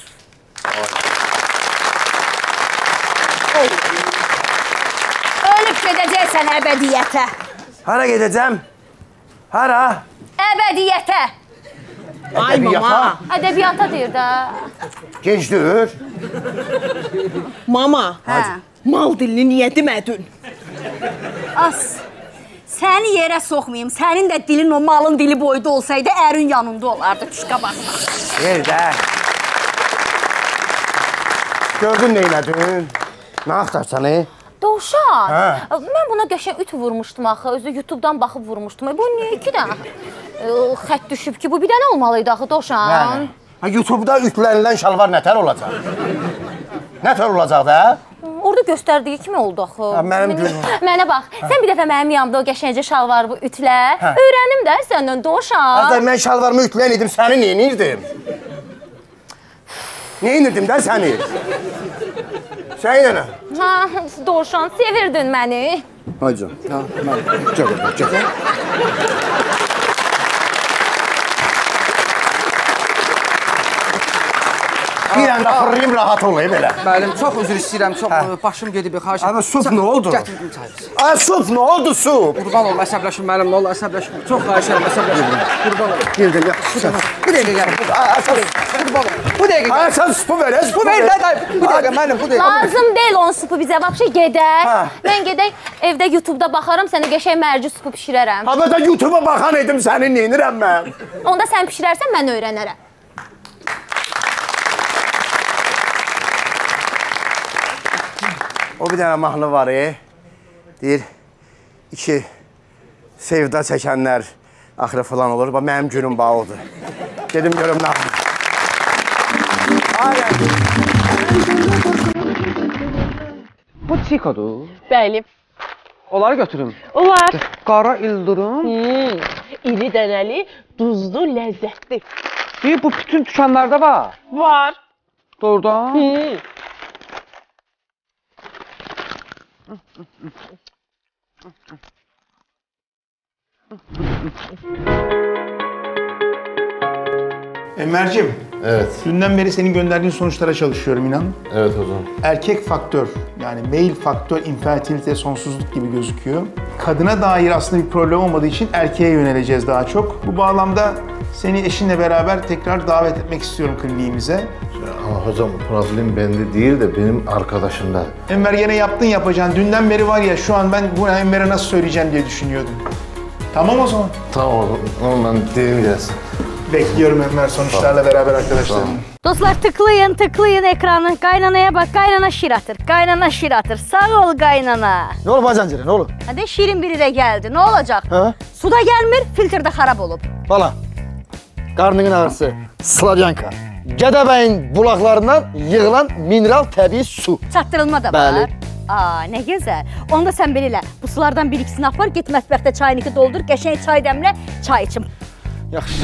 Ölüb gedəcəksən əbədiyyətə. Hara gedəcəm? Hara? Əbədiyyətə. Ay mama. Ədəbiyyata deyir də. Gecdir. Mama, mal dilini niyə demədin? As, səni yerə soxmayayım. Sənin də dilin o malın dili boyda olsaydı, ərin yanında olardı. Düş qabağına. Yer də. Gördün neylədin? Nə axtarsan, Dovşan, mən buna qəşəng ütü vurmuşdum axı, özü YouTube'dan baxıb vurmuşdum. Bu niyə 2 dənə? Xət düşüb ki, bu bir dənə olmalıydı axı Dovşan. YouTube-da ütlənilən şalvar nətər olacaq? Nətər olacaq da? Orada göstərdiyi kimi oldu axı. Mənim günüm. Mənə bax, sən bir dəfə mənim yanımda o qəşəngcə şalvarı ütlə. Öyrənim də səndən Dovşan. Azər, mən şalvarımı ütləyən idim, səni neynirdim? Neynirdim də səni? Sən yenə? Ha, Dovşan, sevirdin məni. Hacım, mən gəl. Bir anda fırlayım, rahat olayım elə. Müəllim, çox üzr istəyirəm, çox başım gedib, xahiş edirəm. Ama sup nə oldu? Gətirdim çayınızı. Ay, sup nə oldu, sup? Qurban olma, əsəbləşin müəllim, nə olur, əsəbləşin. Çox xahiş edirəm, əsəbləşin. Qurban olma. Geldim, ya. Bu dəqiqə gəlin. Qurban olma. Bu dəqiqə gəlin. Ay, sən supu ver, supu ver. Bu dəqiqə, müəllim, bu dəqiqə. Lazım deyil onun supu bizə, vapşə gedək. Mən gedək, evdə YouTube-da baxaram, sənə qəşəng mərci supu pişirərəm. Ama da YouTube-a baxan edim, səni neynirəm mən? Onda sən pişirərsən, mən öyrənərəm. O bir dənə mahnı var, deyir, 2 sevda çəkənlər axırı falan olur. Bax, mənim günüm bax odur. Dedim, görüm nə var. Bu Çikodur. Bəli. Onları götürün. Olar. Qara ildırım. İri dənəli, duzlu, ləzzətli. Bu bütün dükanlarda var. Var. Doğrudan. Enver'cim. Evet. Dünden beri senin gönderdiğin sonuçlara çalışıyorum inan. Evet hocam. Erkek faktör yani male faktör infertilite sonsuzluk gibi gözüküyor. Kadına dair aslında bir problem olmadığı için erkeğe yöneleceğiz daha çok. Bu bağlamda seni eşinle beraber tekrar davet etmek istiyorum kliniğimize. Ama hocam problem bende değil de benim arkadaşımda. Enver yine yaptın yapacağın. Dünden beri var ya şu an ben bunu Enver'e nasıl söyleyeceğim diye düşünüyordum. Tamam o zaman. Tamam o zaman ben deneyeceğiz. Bekliyorum Enver sonuçlarla beraber arkadaşlarım. Dostlar tıklayın ekranı. Qaynanaya bak, qaynana şir atır. Qaynana şir atır. Sağ ol qaynana. Ne olur bacancıra, ne olur? Hadi şirin biri de geldi. Ne olacak? Ha? Suda gelmir, filtrde xarab olub. Bala, qarnının ağrısı, Slavyanka. Gədəbəyin bulaqlarından yığılan mineral təbii su. Çatdırılma da Bəli. var. Aa, ne güzel. Onda sen belə elə. Bu sulardan bir ikisini apar, git mətbəxdə çayıniki doldur, qəşəng çay dəmlə, çay içim. Yaxşı.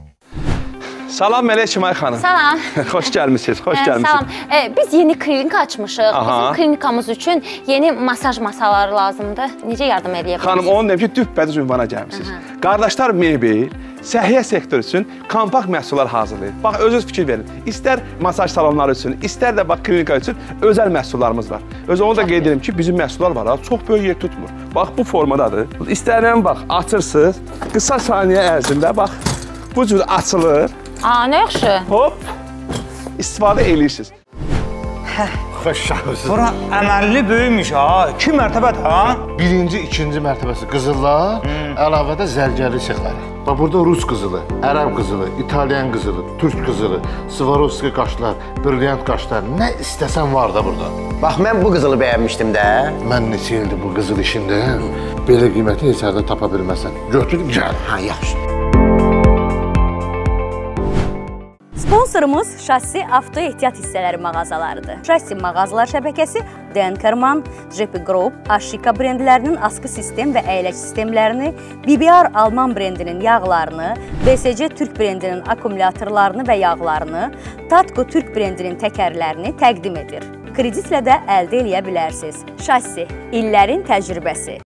Salam Mələk Ay xanım. Salam. Xoş gəlmisiniz, xoş gəlmisiniz. Salam. Biz yeni klinik açmışıq. Bizim klinikamız üçün yeni masaj masaları lazımdır. Necə yardım edə bilərsiniz? Xanım, onu deyim ki, düpbədiz ünvana gəlmisiniz. Qardaşlar Mebel, səhiyyə sektoru üçün kompakt məhsullar hazırlayır. Bax, özünüz fikir verin. İstər masaj salonları üçün, istər də bax, klinika üçün özəl məhsullarımız var. Onu da qeyd edim ki, bizim məhsullar var, çox böyük yer tutmur. Bax, bu formadadır. İstərən bax, açırsınız, qısa saniyə ərzində bax, bu cür açılır. Aa, nə yaxşı. Hop, istifadə edirsiniz. Xoş gəlmisiniz. Bura əməlli böyümüş ha, 2 mərtəbədir ha. Birinci, ikinci mərtəbəsi qızıllar, əlavədə zərgərli sexləri. Bax, burada Rus qızılı, Ərəb qızılı, İtalyan qızılı, Türk qızılı, Swarovski qaşlar, brilyant qaşlar, nə istəsən var da burada. Bax, mən bu qızılı bəyənmişdim də. Mən neçə ildir bu qızıl işində, belə qiyməti heç yerdə tapa bilməsən. Götür, gəl. Ha, yaxşı. Sponsorumuz Şassi Avto Ehtiyat Hissələri mağazalarıdır. Şassi mağazalar şəbəkəsi Denkerman, JP Group, Ashika brendlərinin askı sistem və əyləc sistemlərini, BBR Alman brendinin yağlarını, BSC Türk brendinin akkumulyatorlarını və yağlarını, Tatco Türk brendinin təkərlərini təqdim edir. Kreditlə də əldə edə bilərsiniz. Şassi, illərin təcrübəsi.